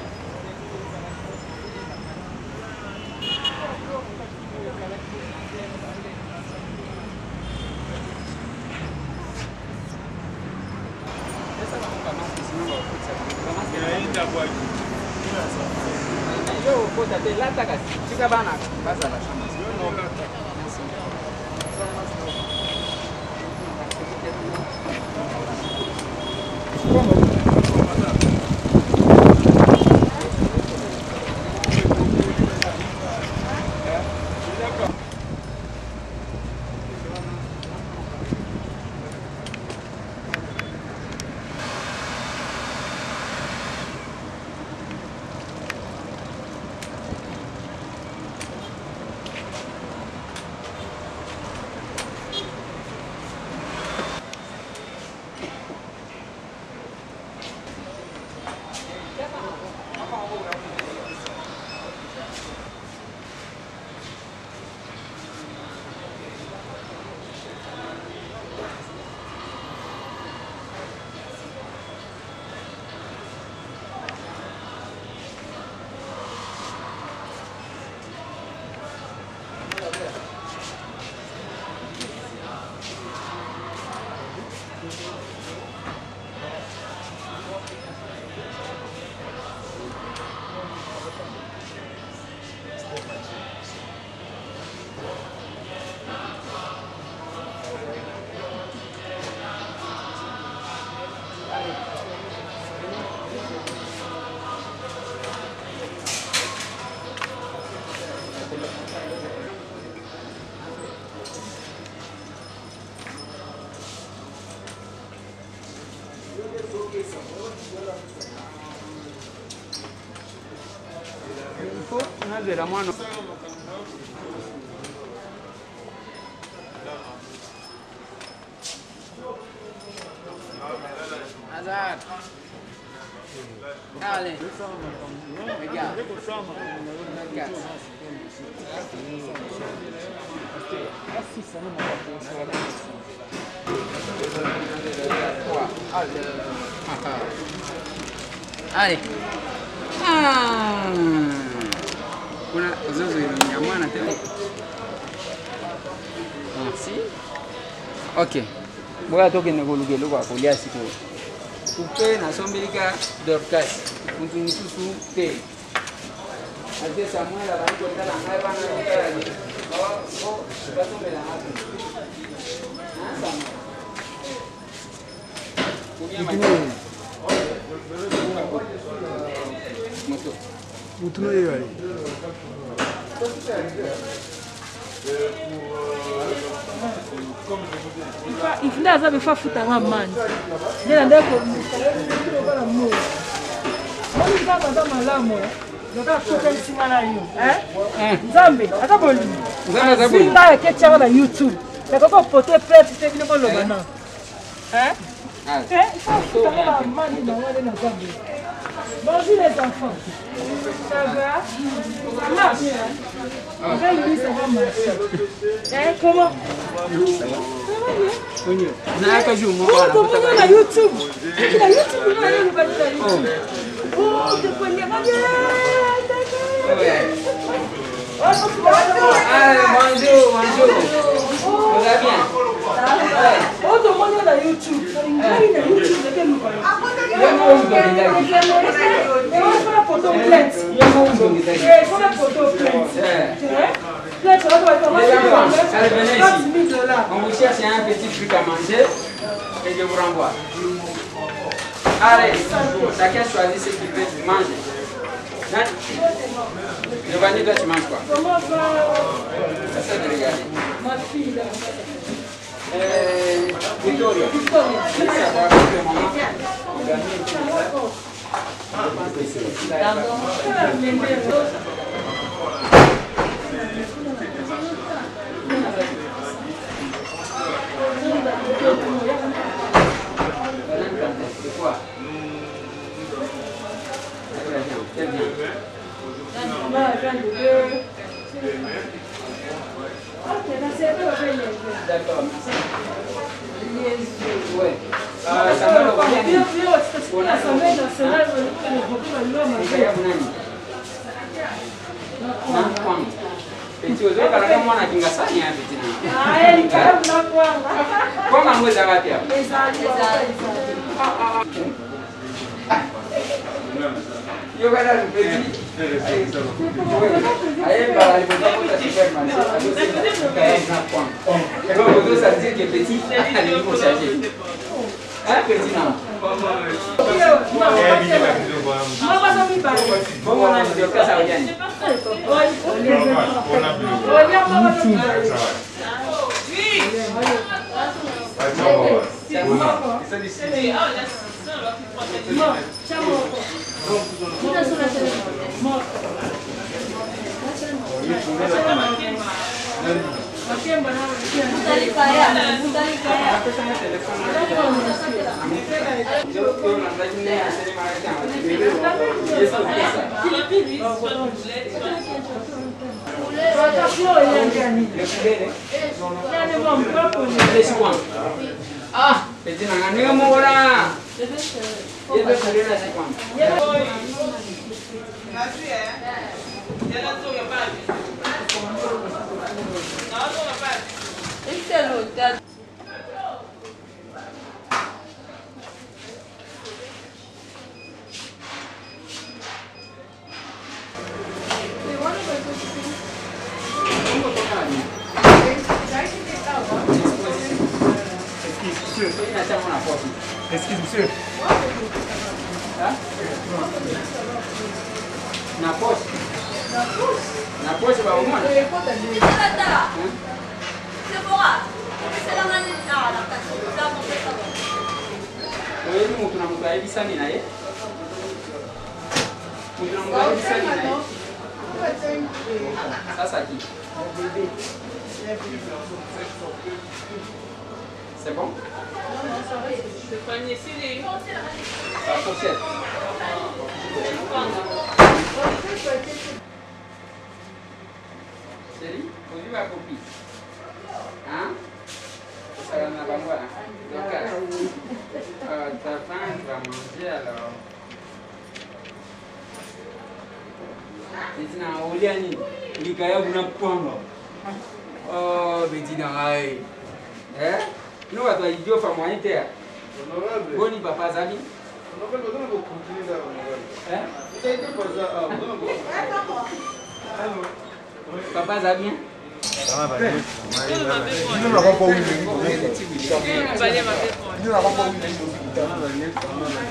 Essa não é mais que se não vai acontecer. Ainda boa. Yo kota te lata kasi chika bana basa la shamba yo no lata Nazera mwana Azar Dale Regarde Regarde Allez Ah kuna uzozo nyamana tena. Merci. OK. Boya toke negolugelo kwa kulia siku. Tupe na sombelika Dorcas. Mtu msusu te. Ade Samuel abaniko ndala ngai bana ndala ni. Bawa ko basombela hapo. Ah Samuel. Kunia mai. Moto. Utuno yeye. ifunda aza befa futanga mandi nde na ndeko kobala mo molinga baza malamu loka futa nsinga na yo nzambe ata bolingo singa eketiaka na youtube ekoko pote plate te bino koloba na futanga na mandi nango nde na nzambe. Bonjour les enfants. Ça va? Ça marche? Avec lui, ça va marcher. Eh, comment? Ça va bien? Oh, comment on a YouTube? La YouTube, on a le bas de la YouTube. Oh, te connais pas bien. Allez, bonjour, bonjour. Vous allez bien? Oh, tout le monde est dans YouTube. Il y a YouTube, lequel nous voyons. Il y a la photo plainte. Il faut la photo plainte. Plainte, on va allez, venez ici. On vous cherche un petit truc à manger et je vous renvoie. Allez, chacun choisit ce qu'il veut manger. Hein? Giovanni, toi tu manges quoi? Comment va? Essaie de regarder. Ma fille là. Euh, Victoria. Victoria. D'accord. Oui. Ça va le Petit ozo kala mwana kinga sani ya petit na. Ah, eh, kama kwanga. Kwa mambo za wapi hapo? Yo kada petit. Aye bala alipotaka superman. Na kwa. Kwa ozo ça dit que petit il faut changer. Hein petit na. Comment on a dit que ça vient? Ah, petit nanga ninga mora. Ye be kare na sikwa. Este lo está. Excuse monsieur. Hein? Na poche. Na poche ba umwa. C'est bon. C'est la manine là, la casse. Là, on fait ça. Wewe ni mtu na mtu aibisa ni naye. Mtu na mtu aibisa ni naye. Sasa qui? C'est bon? Je prends ici les La fourchette. Chérie, vous vivez à copie. Hein? Ça va n'a pas moi. Donc, euh, ta faim, tu vas manger alors. Betina, Oliani, Likaya, vous n'avez pas moi. Oh, Betina, aïe. Eh? Nous, on va idiot, faire moyen terre. Boni, papa, Zabi. Hein? Papa, Zabi. Ça va, bien. Nous n'avons pas eu Nous n'avons pas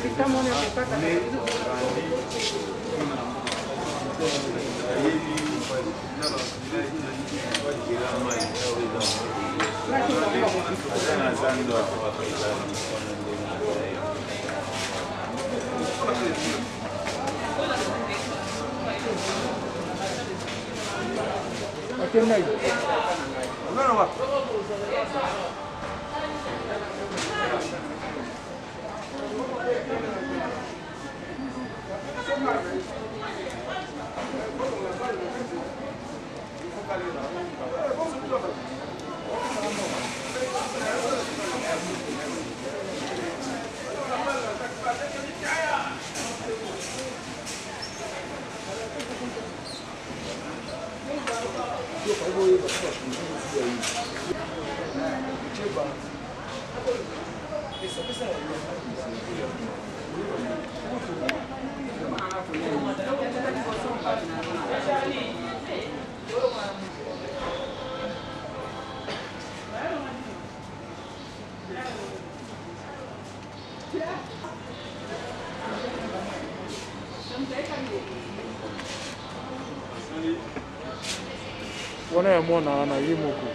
eu wana ya mwana na ye moko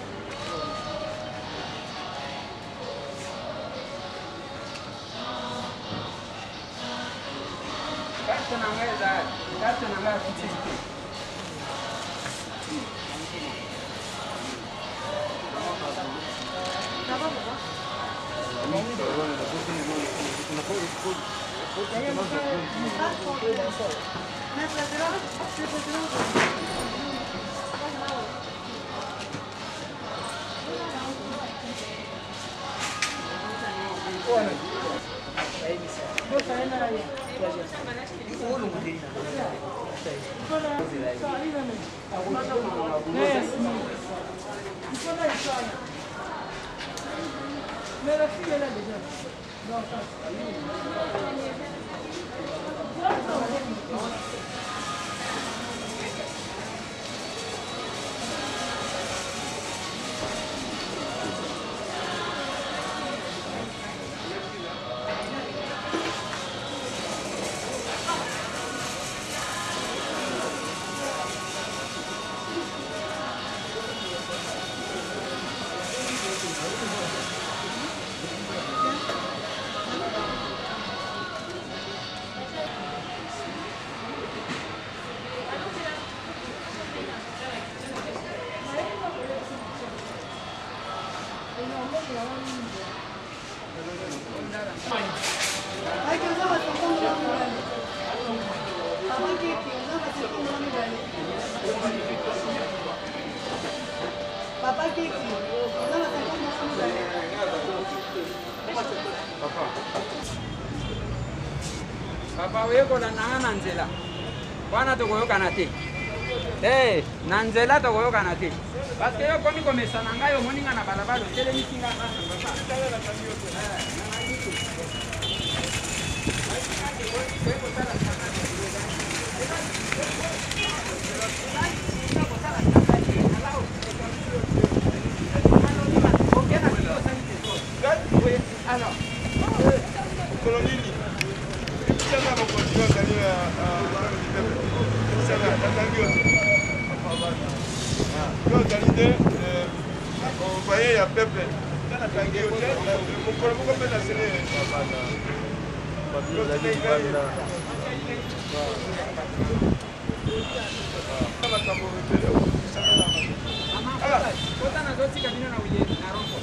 carte na ngai za carte na ngai kuti Mais la fille est là déjà. Non, ça. Papa keki. Papa oyekola nanga na nzela wana tokoyokana te te na nzela tokoyokana te parce que yo komi komesa na ngai omoni nga na balabala otelemisi nga na alors Colonini, ça va continuer à gagner à ça va, t'as gagné. Quand gagné, on voyait il y a peuple. Ça n'a pas gagné. Mon collègue comment peut la serrer. Ça va t'aborder. Ah, kota na zoti kabina na uye na rongo.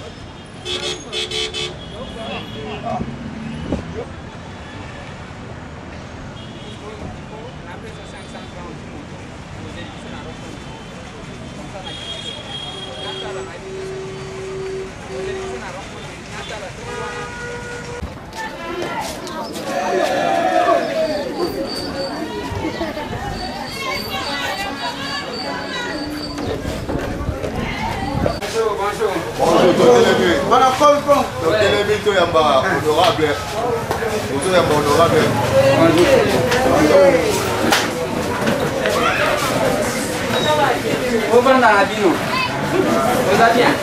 Honorable. Honorable. Au bas dans la bino. Vous allez bien?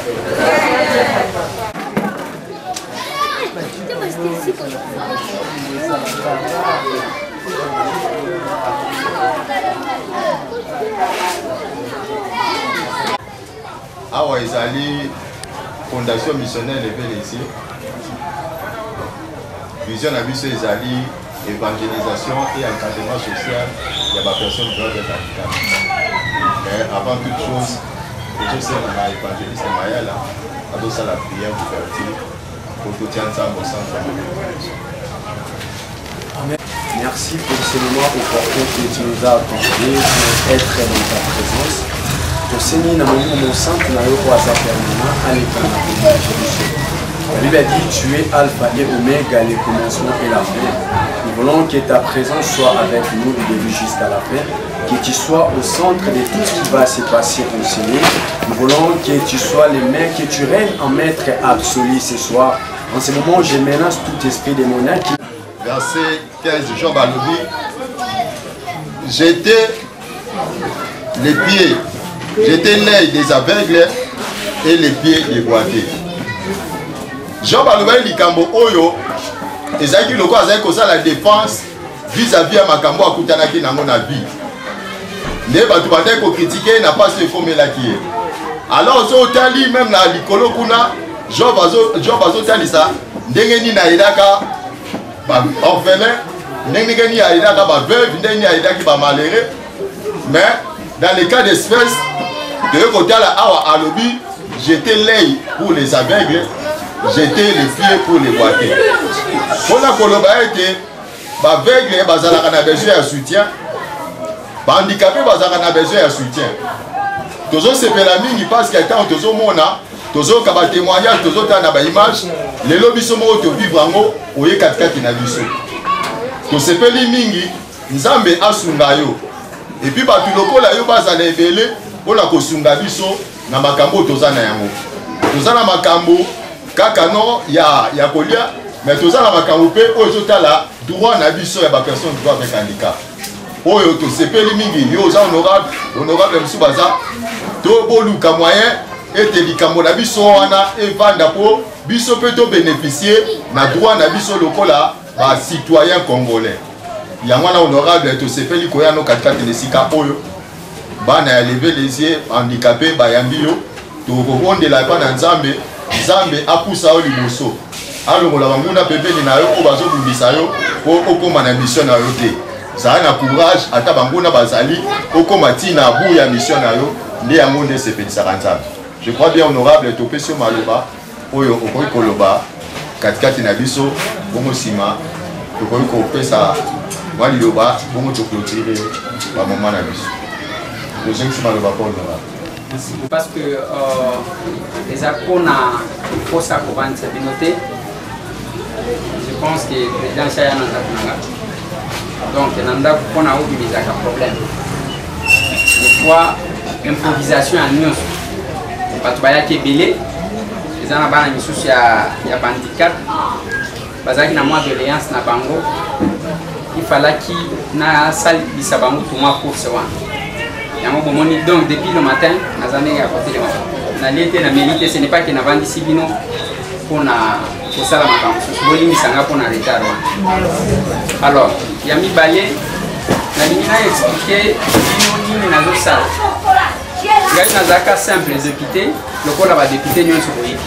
Awa ezali fondation missionnaire de Bélésier. Vision à biso ezali évangélisation et encadrement social de la personne qui doit être handicapée. Mais avant toute chose, je sais que l'évangéliste Mayala a donné la prière d'ouverture pour tout le temps au centre de l'évangélisation. Merci pour ce moment opportun que tu nous as accordé pour être dans ta présence. Pour signer dans mon centre, dans le roi permanent à l'écran de la La Bible dit tu es Alpha et Oméga, le commencement et la fin. Nous voulons que ta présence soit avec nous du début jusqu'à la fin, que tu sois au centre de tout ce qui va se passer au Seigneur. Nous voulons que tu sois le maître, que tu règnes en maître absolu ce soir. En ce moment, je menace tout esprit démoniaque. Verset quinze, Jean Balobi. J'étais les pieds, j'étais l'œil des aveugles et les pieds des boités. Jean Balobi likambo oyo ezaki loko azali kosala la défense vis-à-vis à makambo akutanaki nango na vie. Ne batu bandai ko critiquer na pas se fomelaki ye. Alors so tali même na likolo kuna Jean bazo Jean bazo tali ça ndenge ni na idaka ba orphelin ndenge ni na idaka ba veuve ndenge ni na idaki ba malheureux. Mais dans les cas d'espèce de côté là awa alobi j'étais l'œil pour les aveugles. J'étais les pieds pour les boiter. Pour la Colombie, les aveugles, ont besoin de soutien. Les handicapés ont besoin de soutien. Tous ceux qui sont parce qu'il y a tant de monde, tous ceux qui ont témoignage, tous ceux qui ont des images, les lobbies sont morts de vivre en haut, au yé quatre quatre qui n'a vu ça. Tous ceux qui mingi, Nzambe asungayo. Et puis, bah, tout le monde là, yo bas à l'évelé, on a kosunga biso, na makambo tozana yango. Tozana makambo. Kaka non, il y a il y a kolia, mais tout ça la makambo pe o ezotala droit na biso ya ba personne qui doit avec handicap. Oyo to sepeli mingi yo za honorable, honorable msu baza to boluka moyen et likambo na biso wana e vanda po biso pe to bénéficier na droit na biso lokola ba citoyen congolais. Ya mwana honorable to sepeli koya no katikati lesika oyo bana ya lever les yeux handicapé ba yambio to kobondela pa na Nzambe. Nzambe apusa o liboso alongola banguna pembeni na yo o bazobundisa yo po okoma na mission na yo te zala na courage ata banguna bazali okoma tina abu ya mission na yo nde yango nde sepelisaka Nzambe. Je crois bien honorable topesi maloba oyo okoki koloba katikati na biso bongo nsima tokoki kopesa mwa liloba bongo toclotire bamoma na biso tozongisi maloba po honorable. Parce que euh, les accords ont force à comprendre cette communauté. Je pense que le président Chaya n'a pas donc il y a un problème. Des fois, improvisation en nous. Parce que les belé, les gens qui ont un handicap, parce qu'il y a moins de doléances dans Bango, il fallait qu'il y ait une salle qui soit pour moi pour ce donc depuis le matin, nous avons à côté de moi. Na l'été, na mérité, ce n'est pas que nous avons dit bino pour na pour ça la matin. Boli misanga pour na retard. Alors, il y a mis balai, na limina expliqué bino ni na zo sala. Gari na zaka simple député, le corps va député nous sur lui.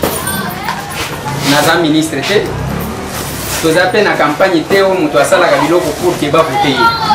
Na ministre té. Tous appels na campagne té au mutu asala kabilo pour que ba voter.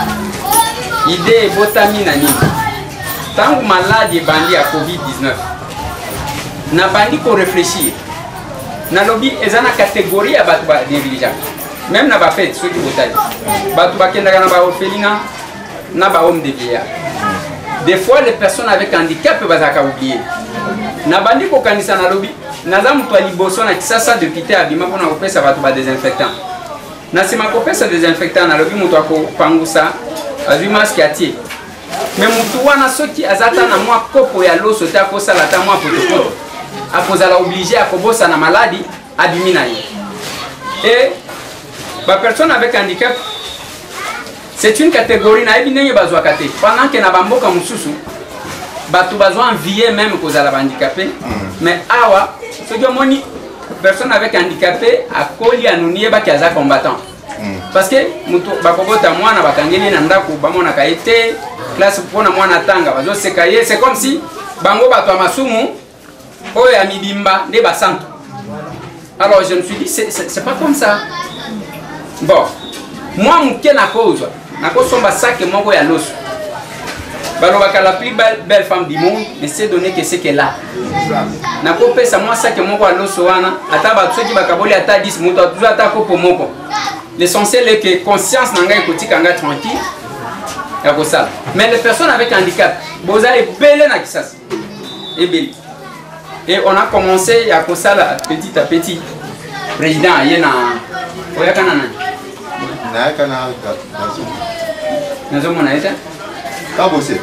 Idée botami na ni. Tant que malade bandi à covid dix-neuf, n'a bandi pour réfléchir. N'a lobby est une catégorie à battre des villages. Même n'a pas fait ceux qui votent. Battre ba kenda kana ba orphelinat, n'a pas homme de vieillard. Des fois les personnes avec handicap peuvent être oubliées. N'a bandi pour kanisa na lobby, n'a zamu to liboso na kisasa député abima pour na kopesa battre ba désinfectant. Na sima kopesa désinfectant na lobby muto ko pangusa, azui masque atie. Mais mutu wana soki azata na mwa kopo ya loso ta ko sala ta mwa potopoto akozala obligé akobosa na maladie abimina ye. Et ba personne avec handicap c'est une catégorie na ebinenge bazwa kate pendant que na bamboka mususu batu bazwa envier même kozala ba handicapé mais awa soki moni personne avec handicapé akoli anunie ba kaza combattant parce que mutu bakobota mwana bakangeli na ndako bamona kaite classe pona mwana tanga bazo sekaye, c'est comme si bango bato masumu oyo ya mibimba nde basanto. Alors je me suis dit c'est pas comme ça. Bon, moi muke na cause na ko somba sac moko ya loso. Balobaka la plus belle, belle femme du monde, mais c'est donné que c'est qu'elle a. Na ko pesa moi sac moko ya loso wana ata ba tsoki bakaboli ata dix mutu toujours ata ko pomoko. L'essentiel est que conscience nanga ekoti kanga tranquille. Ya ko ça. Mais les personnes avec handicap, boza e belé na kisasa. Et belé. Et on a commencé à ça petit à petit. Président yena oyaka nana. Nayaka na gazo. Nazo mona eta? Kabose.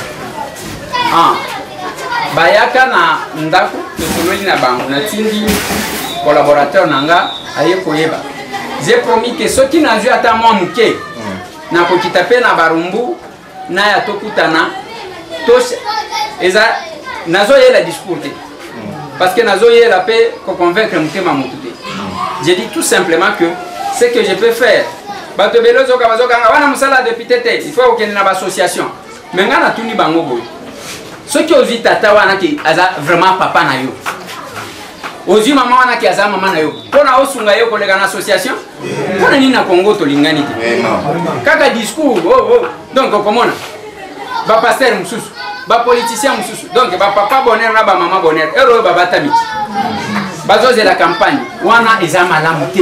Ah. Bayaka na ndako tosololi na bango na tindi collaborateur nanga aye koyeba. J'ai promis que ceux qui n'ont ata moi muke na kokita pe na barumbu na ya tokutana tous eza nazo yela discours. Parce que nazo yela pe ko convaincre mutema mututé. J'ai dit tout simplement que ce que je peux faire bato belozo ka bazoka wana musala député te il faut qu'il y ait une association. Mais ngana tuni bango boy. Ce qui ozi tata wana ki aza vraiment papa na yo. Ozi mama wana ki aza mama na yo. Pona osunga yo kolega na association. Pona nini na Congo to lingani te. Kaka discours oh oh. Donc comment ba pasteur mususu, ba politicien mususu. Donc ba papa bonheur na ba mama bonheur. Ero ba batamiti. Bazo de la campagne wana eza malamu te.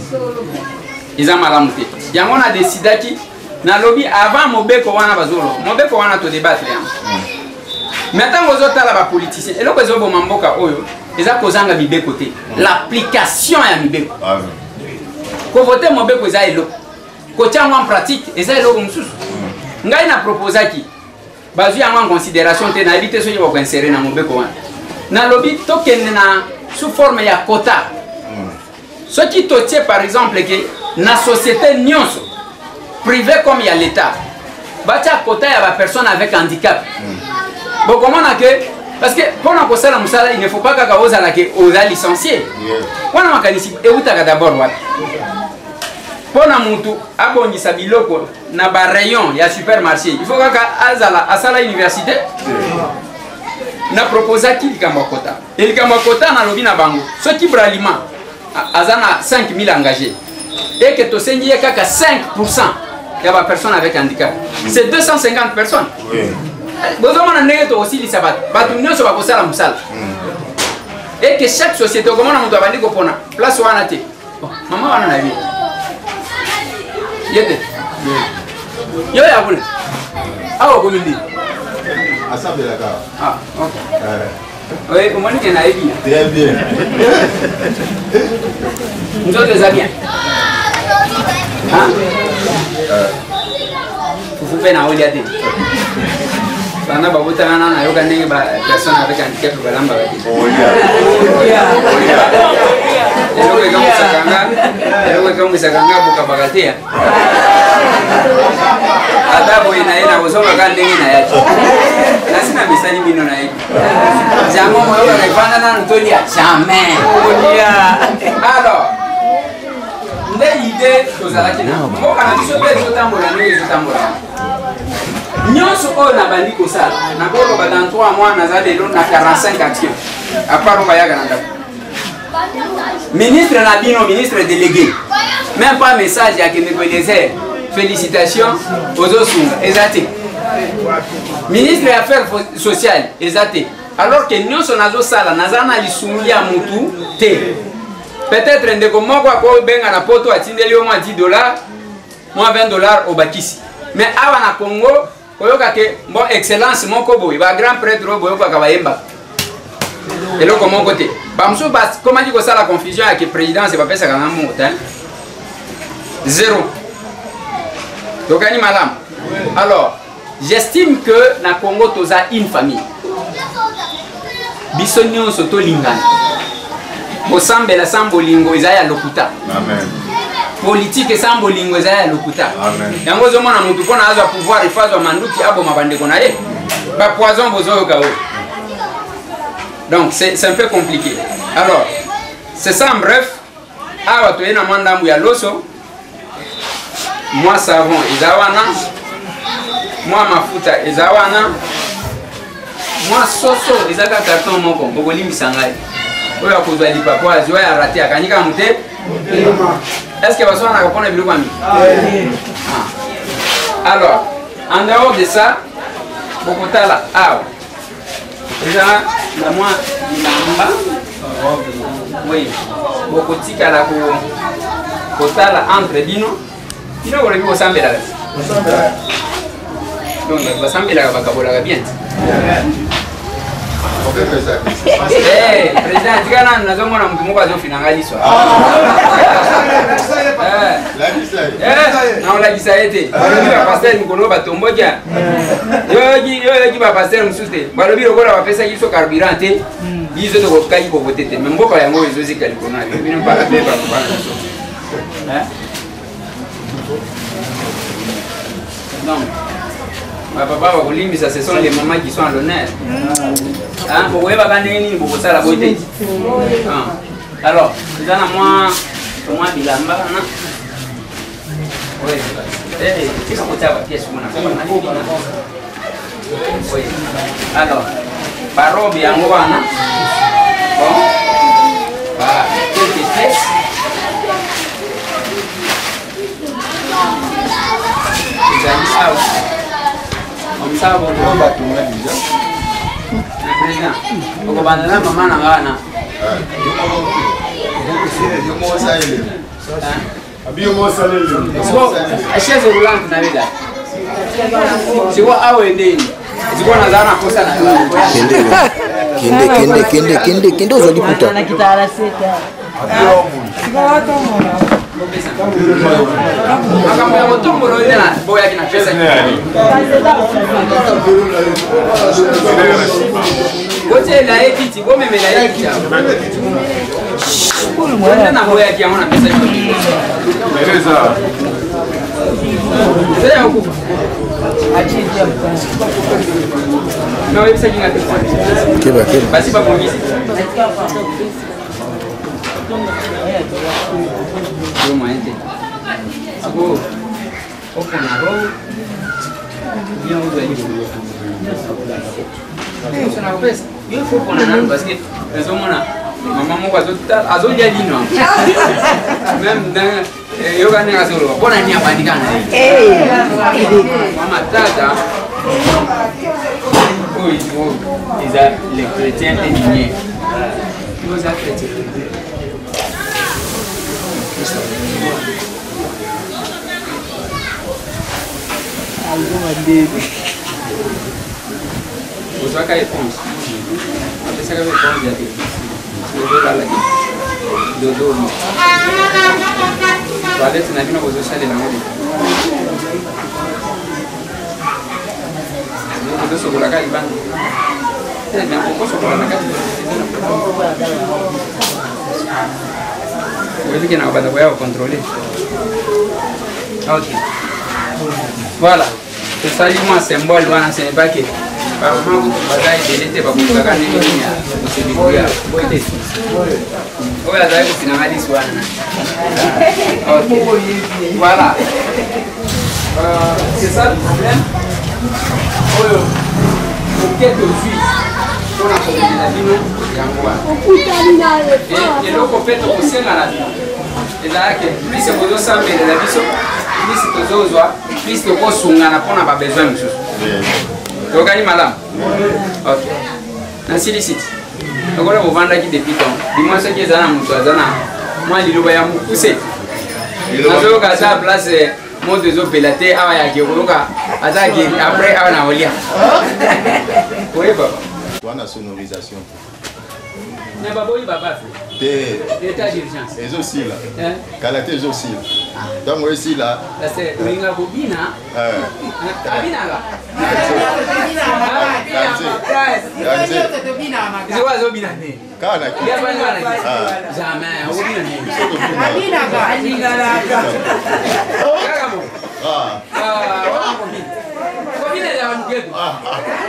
Eza malamu te. Yango na décidé ki na lobby avant mobeko wana bazolo. Mobeko wana to débattre yango. Maintenant vous autres là politiciens et loko ezo boma mboka oyo eza kozanga mibeko te. L'application ya mibeko. Ko voter mobeko eza elo. Ko tia en pratique eza elo mususu. Ngai na proposer ki bazu yango en considération te na éviter so yo ko insérer na mobeko wana. Na lobby token na sous forme ya quota. Ce qui totie par exemple que na société nyonso privé comme il y a l'état. Batia quota ya ba personne avec handicap. Bon comment on a que parce que pour na kosala musala il ne faut pas kaka ozala ke oza licencié. Wana makanisi e utaka d'abord wat. Pona mutu abongisa biloko na ba rayon ya supermarché. Il faut kaka azala asala université. Na proposa ki likamba kota. Et likamba kota na lobi na bango. Ce qui braliment azana cinq mille engagés. Et que to sengi kaka cinq pour cent ya ba personne avec handicap. C'est deux cent cinquante personnes. Oui. Besoin de négatif aussi les sabbats. Batou nyonso ba kosala musala. Et que chaque société comment na mutu abandi ko pona place wana te. Mama wana na bi. Yete. Yo ya bule. Awo komindi. Assemblée là-bas. Ah, ok. Oui, comment est-ce que tu as bien? Très bien. Nous autres, les bien. Hein? Vous pouvez nous aider. Bana babu tangana na yoga ndenge ba personne avec handicap balamba bati. Oya. Elo ke kamu sakanga, elo ke kamu sakanga buka bagatia. Adabo ina ina kusoma kan ndenge na yake. Lazima bisani mino na yake. Jambo moyo na kufanya na ntolia jamais. Oya. Alors, ndé idée tozala kina. Mboka na biso pe zotambola ndenge zotambola. Nyonso oyo na bandi kosala nakoloba dans trois mois naza lelo na quarante-cinq actions à part bayaga na ndako ministre na bino ministre délégué même pas message ya kende ko désert félicitations aux osunga ezate ministre ya affaires sociales ezate alors que nyonso nazo sala naza na lisunguli ya mutu te peut-être ndeko moko ko benga na poto atindeli au moins dix dollars moins vingt dollars au bakisi mais awa na Congo oyoka ke bon excellence moko boy ba grand prêtre boyo ka bayemba eloko moko te ba mso ba comment dit ko ça la confusion avec le président c'est pas pesa kana moto hein zéro donc ani malam alors j'estime que na Congo toza une famille bisonyo soto lingana bosambela sambolingo izaya lokuta amen politique sambo lingo za ya lokuta yango zo mona mutu pona azo pouvoir ifazwa manduki abo mabande kona ye ba poison bozo ka o donc c'est c'est un peu compliqué alors c'est ça en bref awa to ena mandambu ya loso moi savon ezawana, moi mafuta ezawana, moi soso ezaka carton moko bokolimbisa ngai oyo akozwa lipapoise oyo arate akanyika mute. Est-ce que vous avez répondu à la alors, en dehors de ça, beaucoup de là, ah, déjà, la moi, oui, beaucoup de tika la kotala entre dino, dino vous l'avez vu au samedi là. Donc, le samedi là, va kabola bien. Eh, président, tu as un homme qui m'a dit que tu as dit ça. Non, la gisa été. Pasteur Nikolo Batombodia. Yogi, yogi, pasteur Moussouté. Balobi, le gars a fait ça, il faut carburant. Ils ont de cailloux pour voter. Même beaucoup de gens ils ont calcona. Ils n'ont pas la paix pour parler. Non. Papa, ça ce sont les mamans qui sont à l'honneur. Hein, vous voyez, vous ça la beauté. Alors, vous avez moi, moi, bilamba, oui, c'est ça que tu pièce. Oui. Alors, parole bien, bon, voilà, quelques pièces. Vous avez ça aussi. Comme ça, vous pouvez battre déjà. Président, vous avez un maman à Ghana. Chaise roulante na vida. Siwa awe ndeni. Siwa nazana kosa na Kende kende kende kende kende uzaliputa. Na kitala sita. Siwa watu mwana. Akamwambia motombo ndio na boya kina pesa. Wote la ekiti gome mela ekiti. Mbona na boya kiamona pesa hiyo? Eleza. Sasa huko. Achije mpango. Na wewe pesa kinga kwa. Kiba kiba. Basi pa kuongeza. Ndio maende. Abo. Opo na roho. Ndio uzo hiyo. Eh, sana pesa. Hiyo fopo na nani parce que les hommes maman moko azota azolia dino. Même dans yo kana ngazolo. Bona ni abandikana. Eh. Mama tata. Oui, bon. Ils a les chrétiens éliminés. Nous a chrétiens. Vous avez une réponse. Vous avez une réponse. Vous avez une dodo. Vous avez une avis, vous avez une avis. Vous avez une avis. Vous avez une avis. Contrôler. Ok. Voilà. C'est ça, moi, symbole, voilà, c'est pas que. Par moment, vous avez des lettres, vous avez des lignes, vous avez des brouillards. Vous avez des lignes. Ok. Voilà. C'est ça le problème. Pour quelques huit, on a trouvé la vie, et l'autre, en fait, on sait la vie. Et là, plus c'est pour nous semble de la vie, plus c'est pour nous, plus c'est pour nous, on n'a pas besoin de choses. Tu gagnes madame? Ok. Nancy licite. Donc là, vous vendez qui depuis temps. Dis-moi ce qui est dans mon toisana. Moi, il y a un poussé. Nazo kaza place mo de zo pelate awa ya kiruka azaki après awa na olia. Oui papa. Wana sonorisation. Mais baba oui baba. Des état d'urgence. Et aussi là. Hein? Kalaté aussi. Donc aussi là. Là c'est ringa bobina. Euh. Abina là. C'est quoi zobina ne? Kana ki. Jamais. Abina ga. Abina la. Kagamo. Ah. Ah, wa bobina. Bobina ya wangetu. Ah.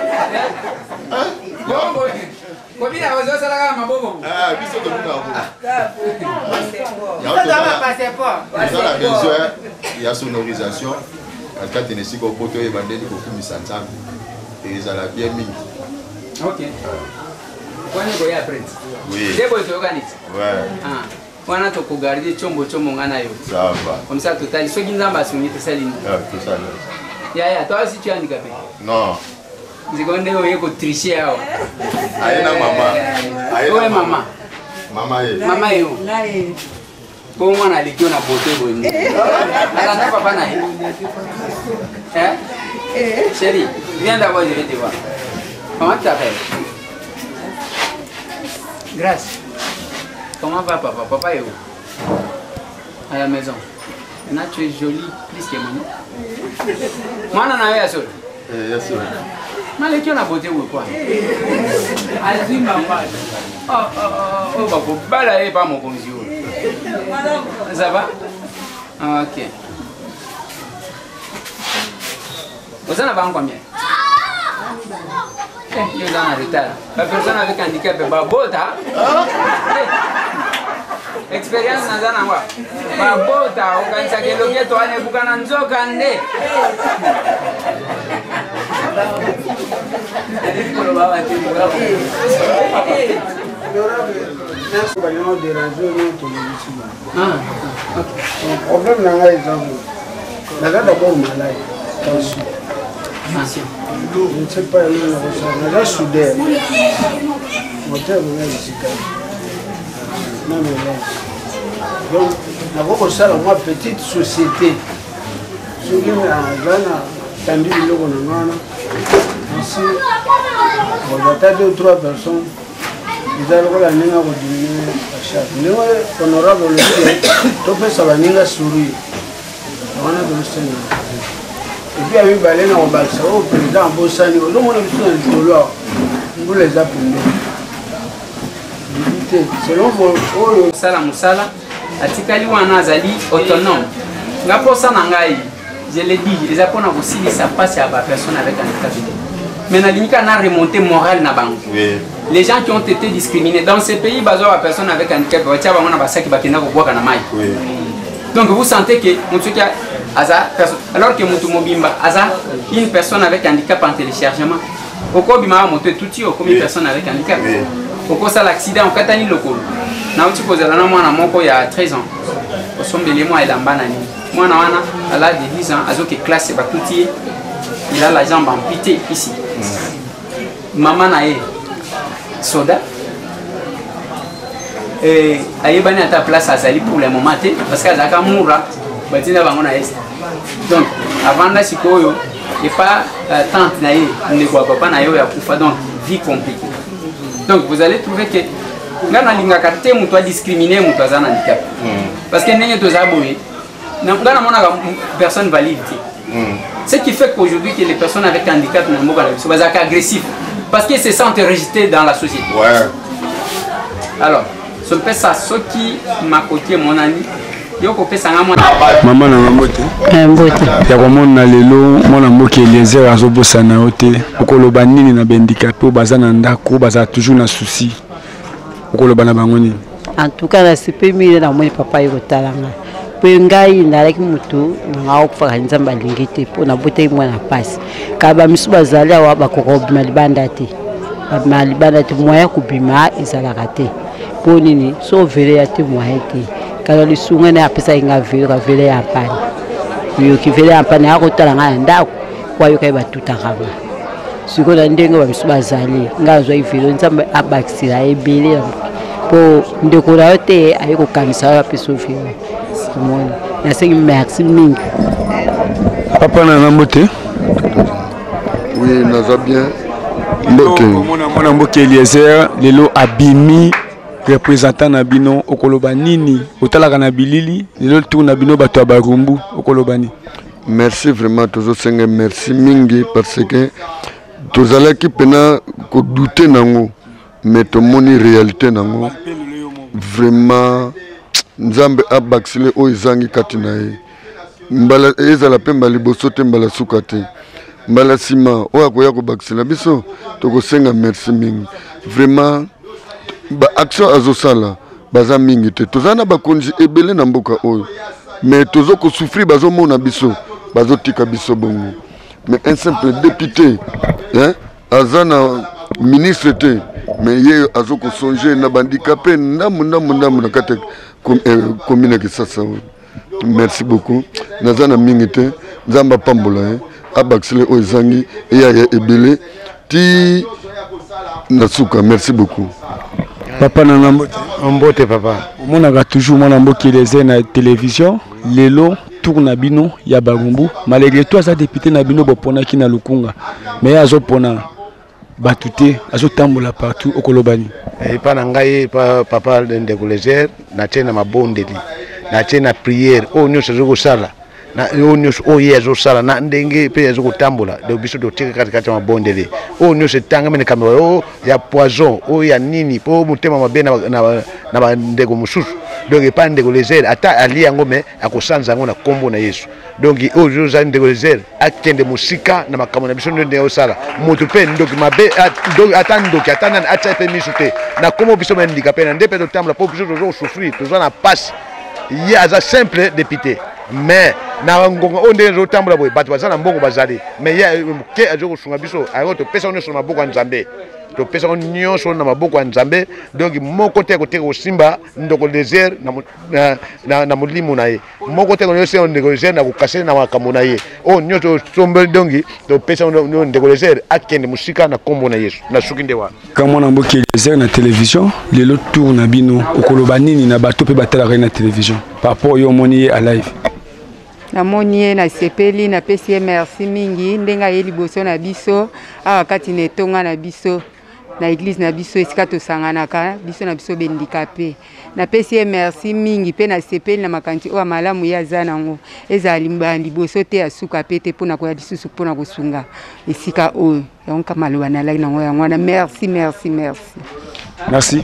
Bongo. Bobina wazosala kama mabobo. Ah, biso to bina ko. Ya on a besoin il y a sonorisation. Quand tu es ici, au poteau, il va dire beaucoup de santam. Et ça l'a bien mis. Ok. Quand on est après. Oui. C'est bon, tu organises. Ouais. Ah. Quand on a gardé chombo chombo ngana yo. Ça va. Comme ça, total. Ceux qui n'ont pas soumis, c'est ça. Ah, tout ça. Ya ya, toi aussi tu es handicapé. Non. C'est qu'on est au tricher. Aïe na maman. Aïe na maman. Maman est. Maman est où? Pour moi, on a les gens à beauté. Alors, non, papa n'a hein? Chérie, viens d'abord, je vais te voir. Comment tu t'appelles? Grâce. Comment va papa? Papa est où? À la maison. Maintenant, tu es jolie, plus que moi. Moi, on en a eu à seul. Eh, yes, sir. Mais les gens à beauté ou quoi? Allez-y, maman. Oh, oh, oh, oh, oh, bah, là, pas mon bonjour. Ça va? Ok. Vous en avez combien? Eh, vous en avez retard. La personne avec handicap est pas beau, hein? Expérience dans un endroit. Pas beau, hein? On gagne ça que le ghetto, on est beaucoup en zokande. Le problème là, c'est d'abord malade. Je ne sais pas, je suis soudé. Donc, d'abord, ça, moi, petite société. Ce qui m'a tendu le logo, ici, on a deux ou trois personnes. Ils ont la ligne à diminuer à chaque. Nous, honorable, le dit, tout fait ça va nous sourire. On a de l'Océan. Et puis, il y a eu Balena au Balsa, au président Bossani, au nom de l'Océan, vous les appelez. Selon vos. Sala Moussala, Atikali Wana Zali, autonome. Pour ça, je l'ai dit, les Japonais aussi, ça passe à la personne avec un handicap. Mais il y a une remontée morale dans la banque. Les gens qui ont été discriminés dans ces pays, la personne avec un handicap, donc vous sentez que alors que Moutoumobimba, une personne avec un handicap en téléchargement, au cours du monté tout comme une personne avec un handicap. Au cours de l'accident, on a eu le col. Il y a treize ans. Au sommet de moi et l'ambanani. Moi, à l'âge de dix ans, à classe il a la jambe amputée ici. Maman a soda. Et elle est à ta place à Zali pour le moment parce qu'elle a moura. Donc, avant de s'y et pas tante naïe, ne voit pas naïe à donc vie compliquée. Donc, vous allez trouver que quand on a carté, on doit discriminer, on doit handicap. Parce que n'est pas aboué. Personne valide. Ce qui fait qu'aujourd'hui que les personnes avec handicap sont agressifs parce qu'ils se sentent rejetés dans la société. Ouais. Alors, je peux ça ce qui m'a côté mon ami. Maman na mambote. Mambote. Ya komona lelo mona mboki Eliezer azobosana ote. Okoloba nini na handicapé bazana ndako baza toujours na souci. Okoloba na bango nini? En tout cas, c'est pas mieux dans mon papa et talanga. Pengai ndalaki mutu ngao kufaka nzamba lingite pona bote mwana passe kaba misuba zali awa bakoko malibanda te malibanda te moya kubima ezalaka te ponini so vele ya te moya te kala lisunga na apesa inga vele ka vele ya pani yo ki vele ya pani akotala nga ndako kwa yo kai batuta kama siko na ndenga ba misuba zali ngazwa ivelo nzamba abakisira ebele po ndekora yote ayiko kanisa ya peso vele. Merci Ming. Papa na mbote. Oui, naza bien. Mbote. Mona mboke Eliezer lelo abimi représentant na bino okoloba nini otalaka na bilili lelo tour na bino bato barumbu okolobani. Merci vraiment toujours senga merci mingi parce que tozalaki pena ko douter nango mais to moni réalité nango vraiment Nzambe abaksile o izangi katina ye mbala ezala pemba liboso te mbala suka te mbala sima o akoya ko baksila biso to ko senga merci mingi vraiment ba action azosala baza mingi te tozana ba konji ebele na mboka oyo mais tozo ko souffrir bazo mona biso bazo tika biso bongo mais un simple député hein azana ministre te mais ye azo ko songer na bandicapé ndam ndam ndam na kate commune ki sasa. Merci beaucoup nazana mingite nzamba pambola hein abaxile oyzangi ya ya ebele ti nasuka. Merci beaucoup papa na mbote mbote papa omonaka toujours mwana mboki eleze na télévision lelo tour na bino ya bagumbu malgré toi ça député na bino boponaki na lukunga mais azopona batu te azotambola partout okolobani epa na ngai papa ndeko léger natie na mabondeli natie na prière oyo nyonso ezokosala oyo nyonso oyo ye azosala na ndenge mpe azokotambola de biso totika katikati ya mabondeli oyo nyonso etangami na kamera oyo ya poison oyo ya nini mpo motema mabe na bandeko mosusu donc epa ndeko léger ata alie yango me akosanza yango na nkombo na yesu donc oyo ozali ndeko léger akende mosika na makambo na biso nde ndenge osala moto mpe ndoki mabe ata ndoki ata nani atia mpe miso te na nkombo biso bandika mpe na nde mpe totambola mpo biso tozokosouffrir tozwa na pasi ye aza simple député mais na ngonga oyo ndenge ezotambola boye bato baza na mbongo bazali mais ye ke azokosunga biso ayo topesa nyonso na maboko ya nzambe topesa nyonso na maboko ya nzambe donc moko te akoteka kosimba ndeko léger na molimo na ye moko te koyosia ndeko léger na kokase na makambo na ye oyo nyonso tosombeli dongi topesa ndeko léger akende mosika na nkombo na yesu na suki nde wana ka mwana mboki léger na télévision lelo tour na bino okoloba nini na bato mpe batalaka na télévision par rapport oyo omoni ye a live namoni ye nasepeli napesi ye merci mingi ndenge aye liboso na biso awa kati na etonga na biso na église na biso esika tosanganaka biso na biso bendikape napesi ye merci mingi mpe nasepeli na makanisi oyo malamu ye aza nango ezala liboso te ya suka pe te mpona koya lisusu mpona kosunga esika oyo yango maloba nalaki nango yango wana merci merci merci merci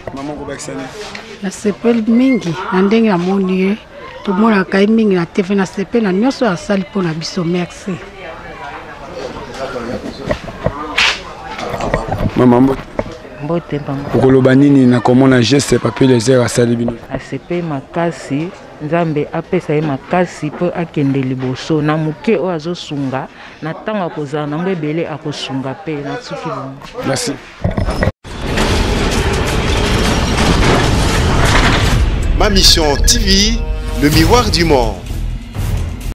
nasepeli mingi na ndenge namoni ye tomonaka ye mingi na tv nasepeli na nyonso asali mpona biso merci mama mbote mbote bango okoloba nini na komona geste papier léger asali bino asepe makasi nzambe apesa ye makasi mpo akende liboso na moke oyo azosunga na ntango akozala nango ebele akosunga mpe na suki bongo merci Ma Mission T V, le miroir du monde.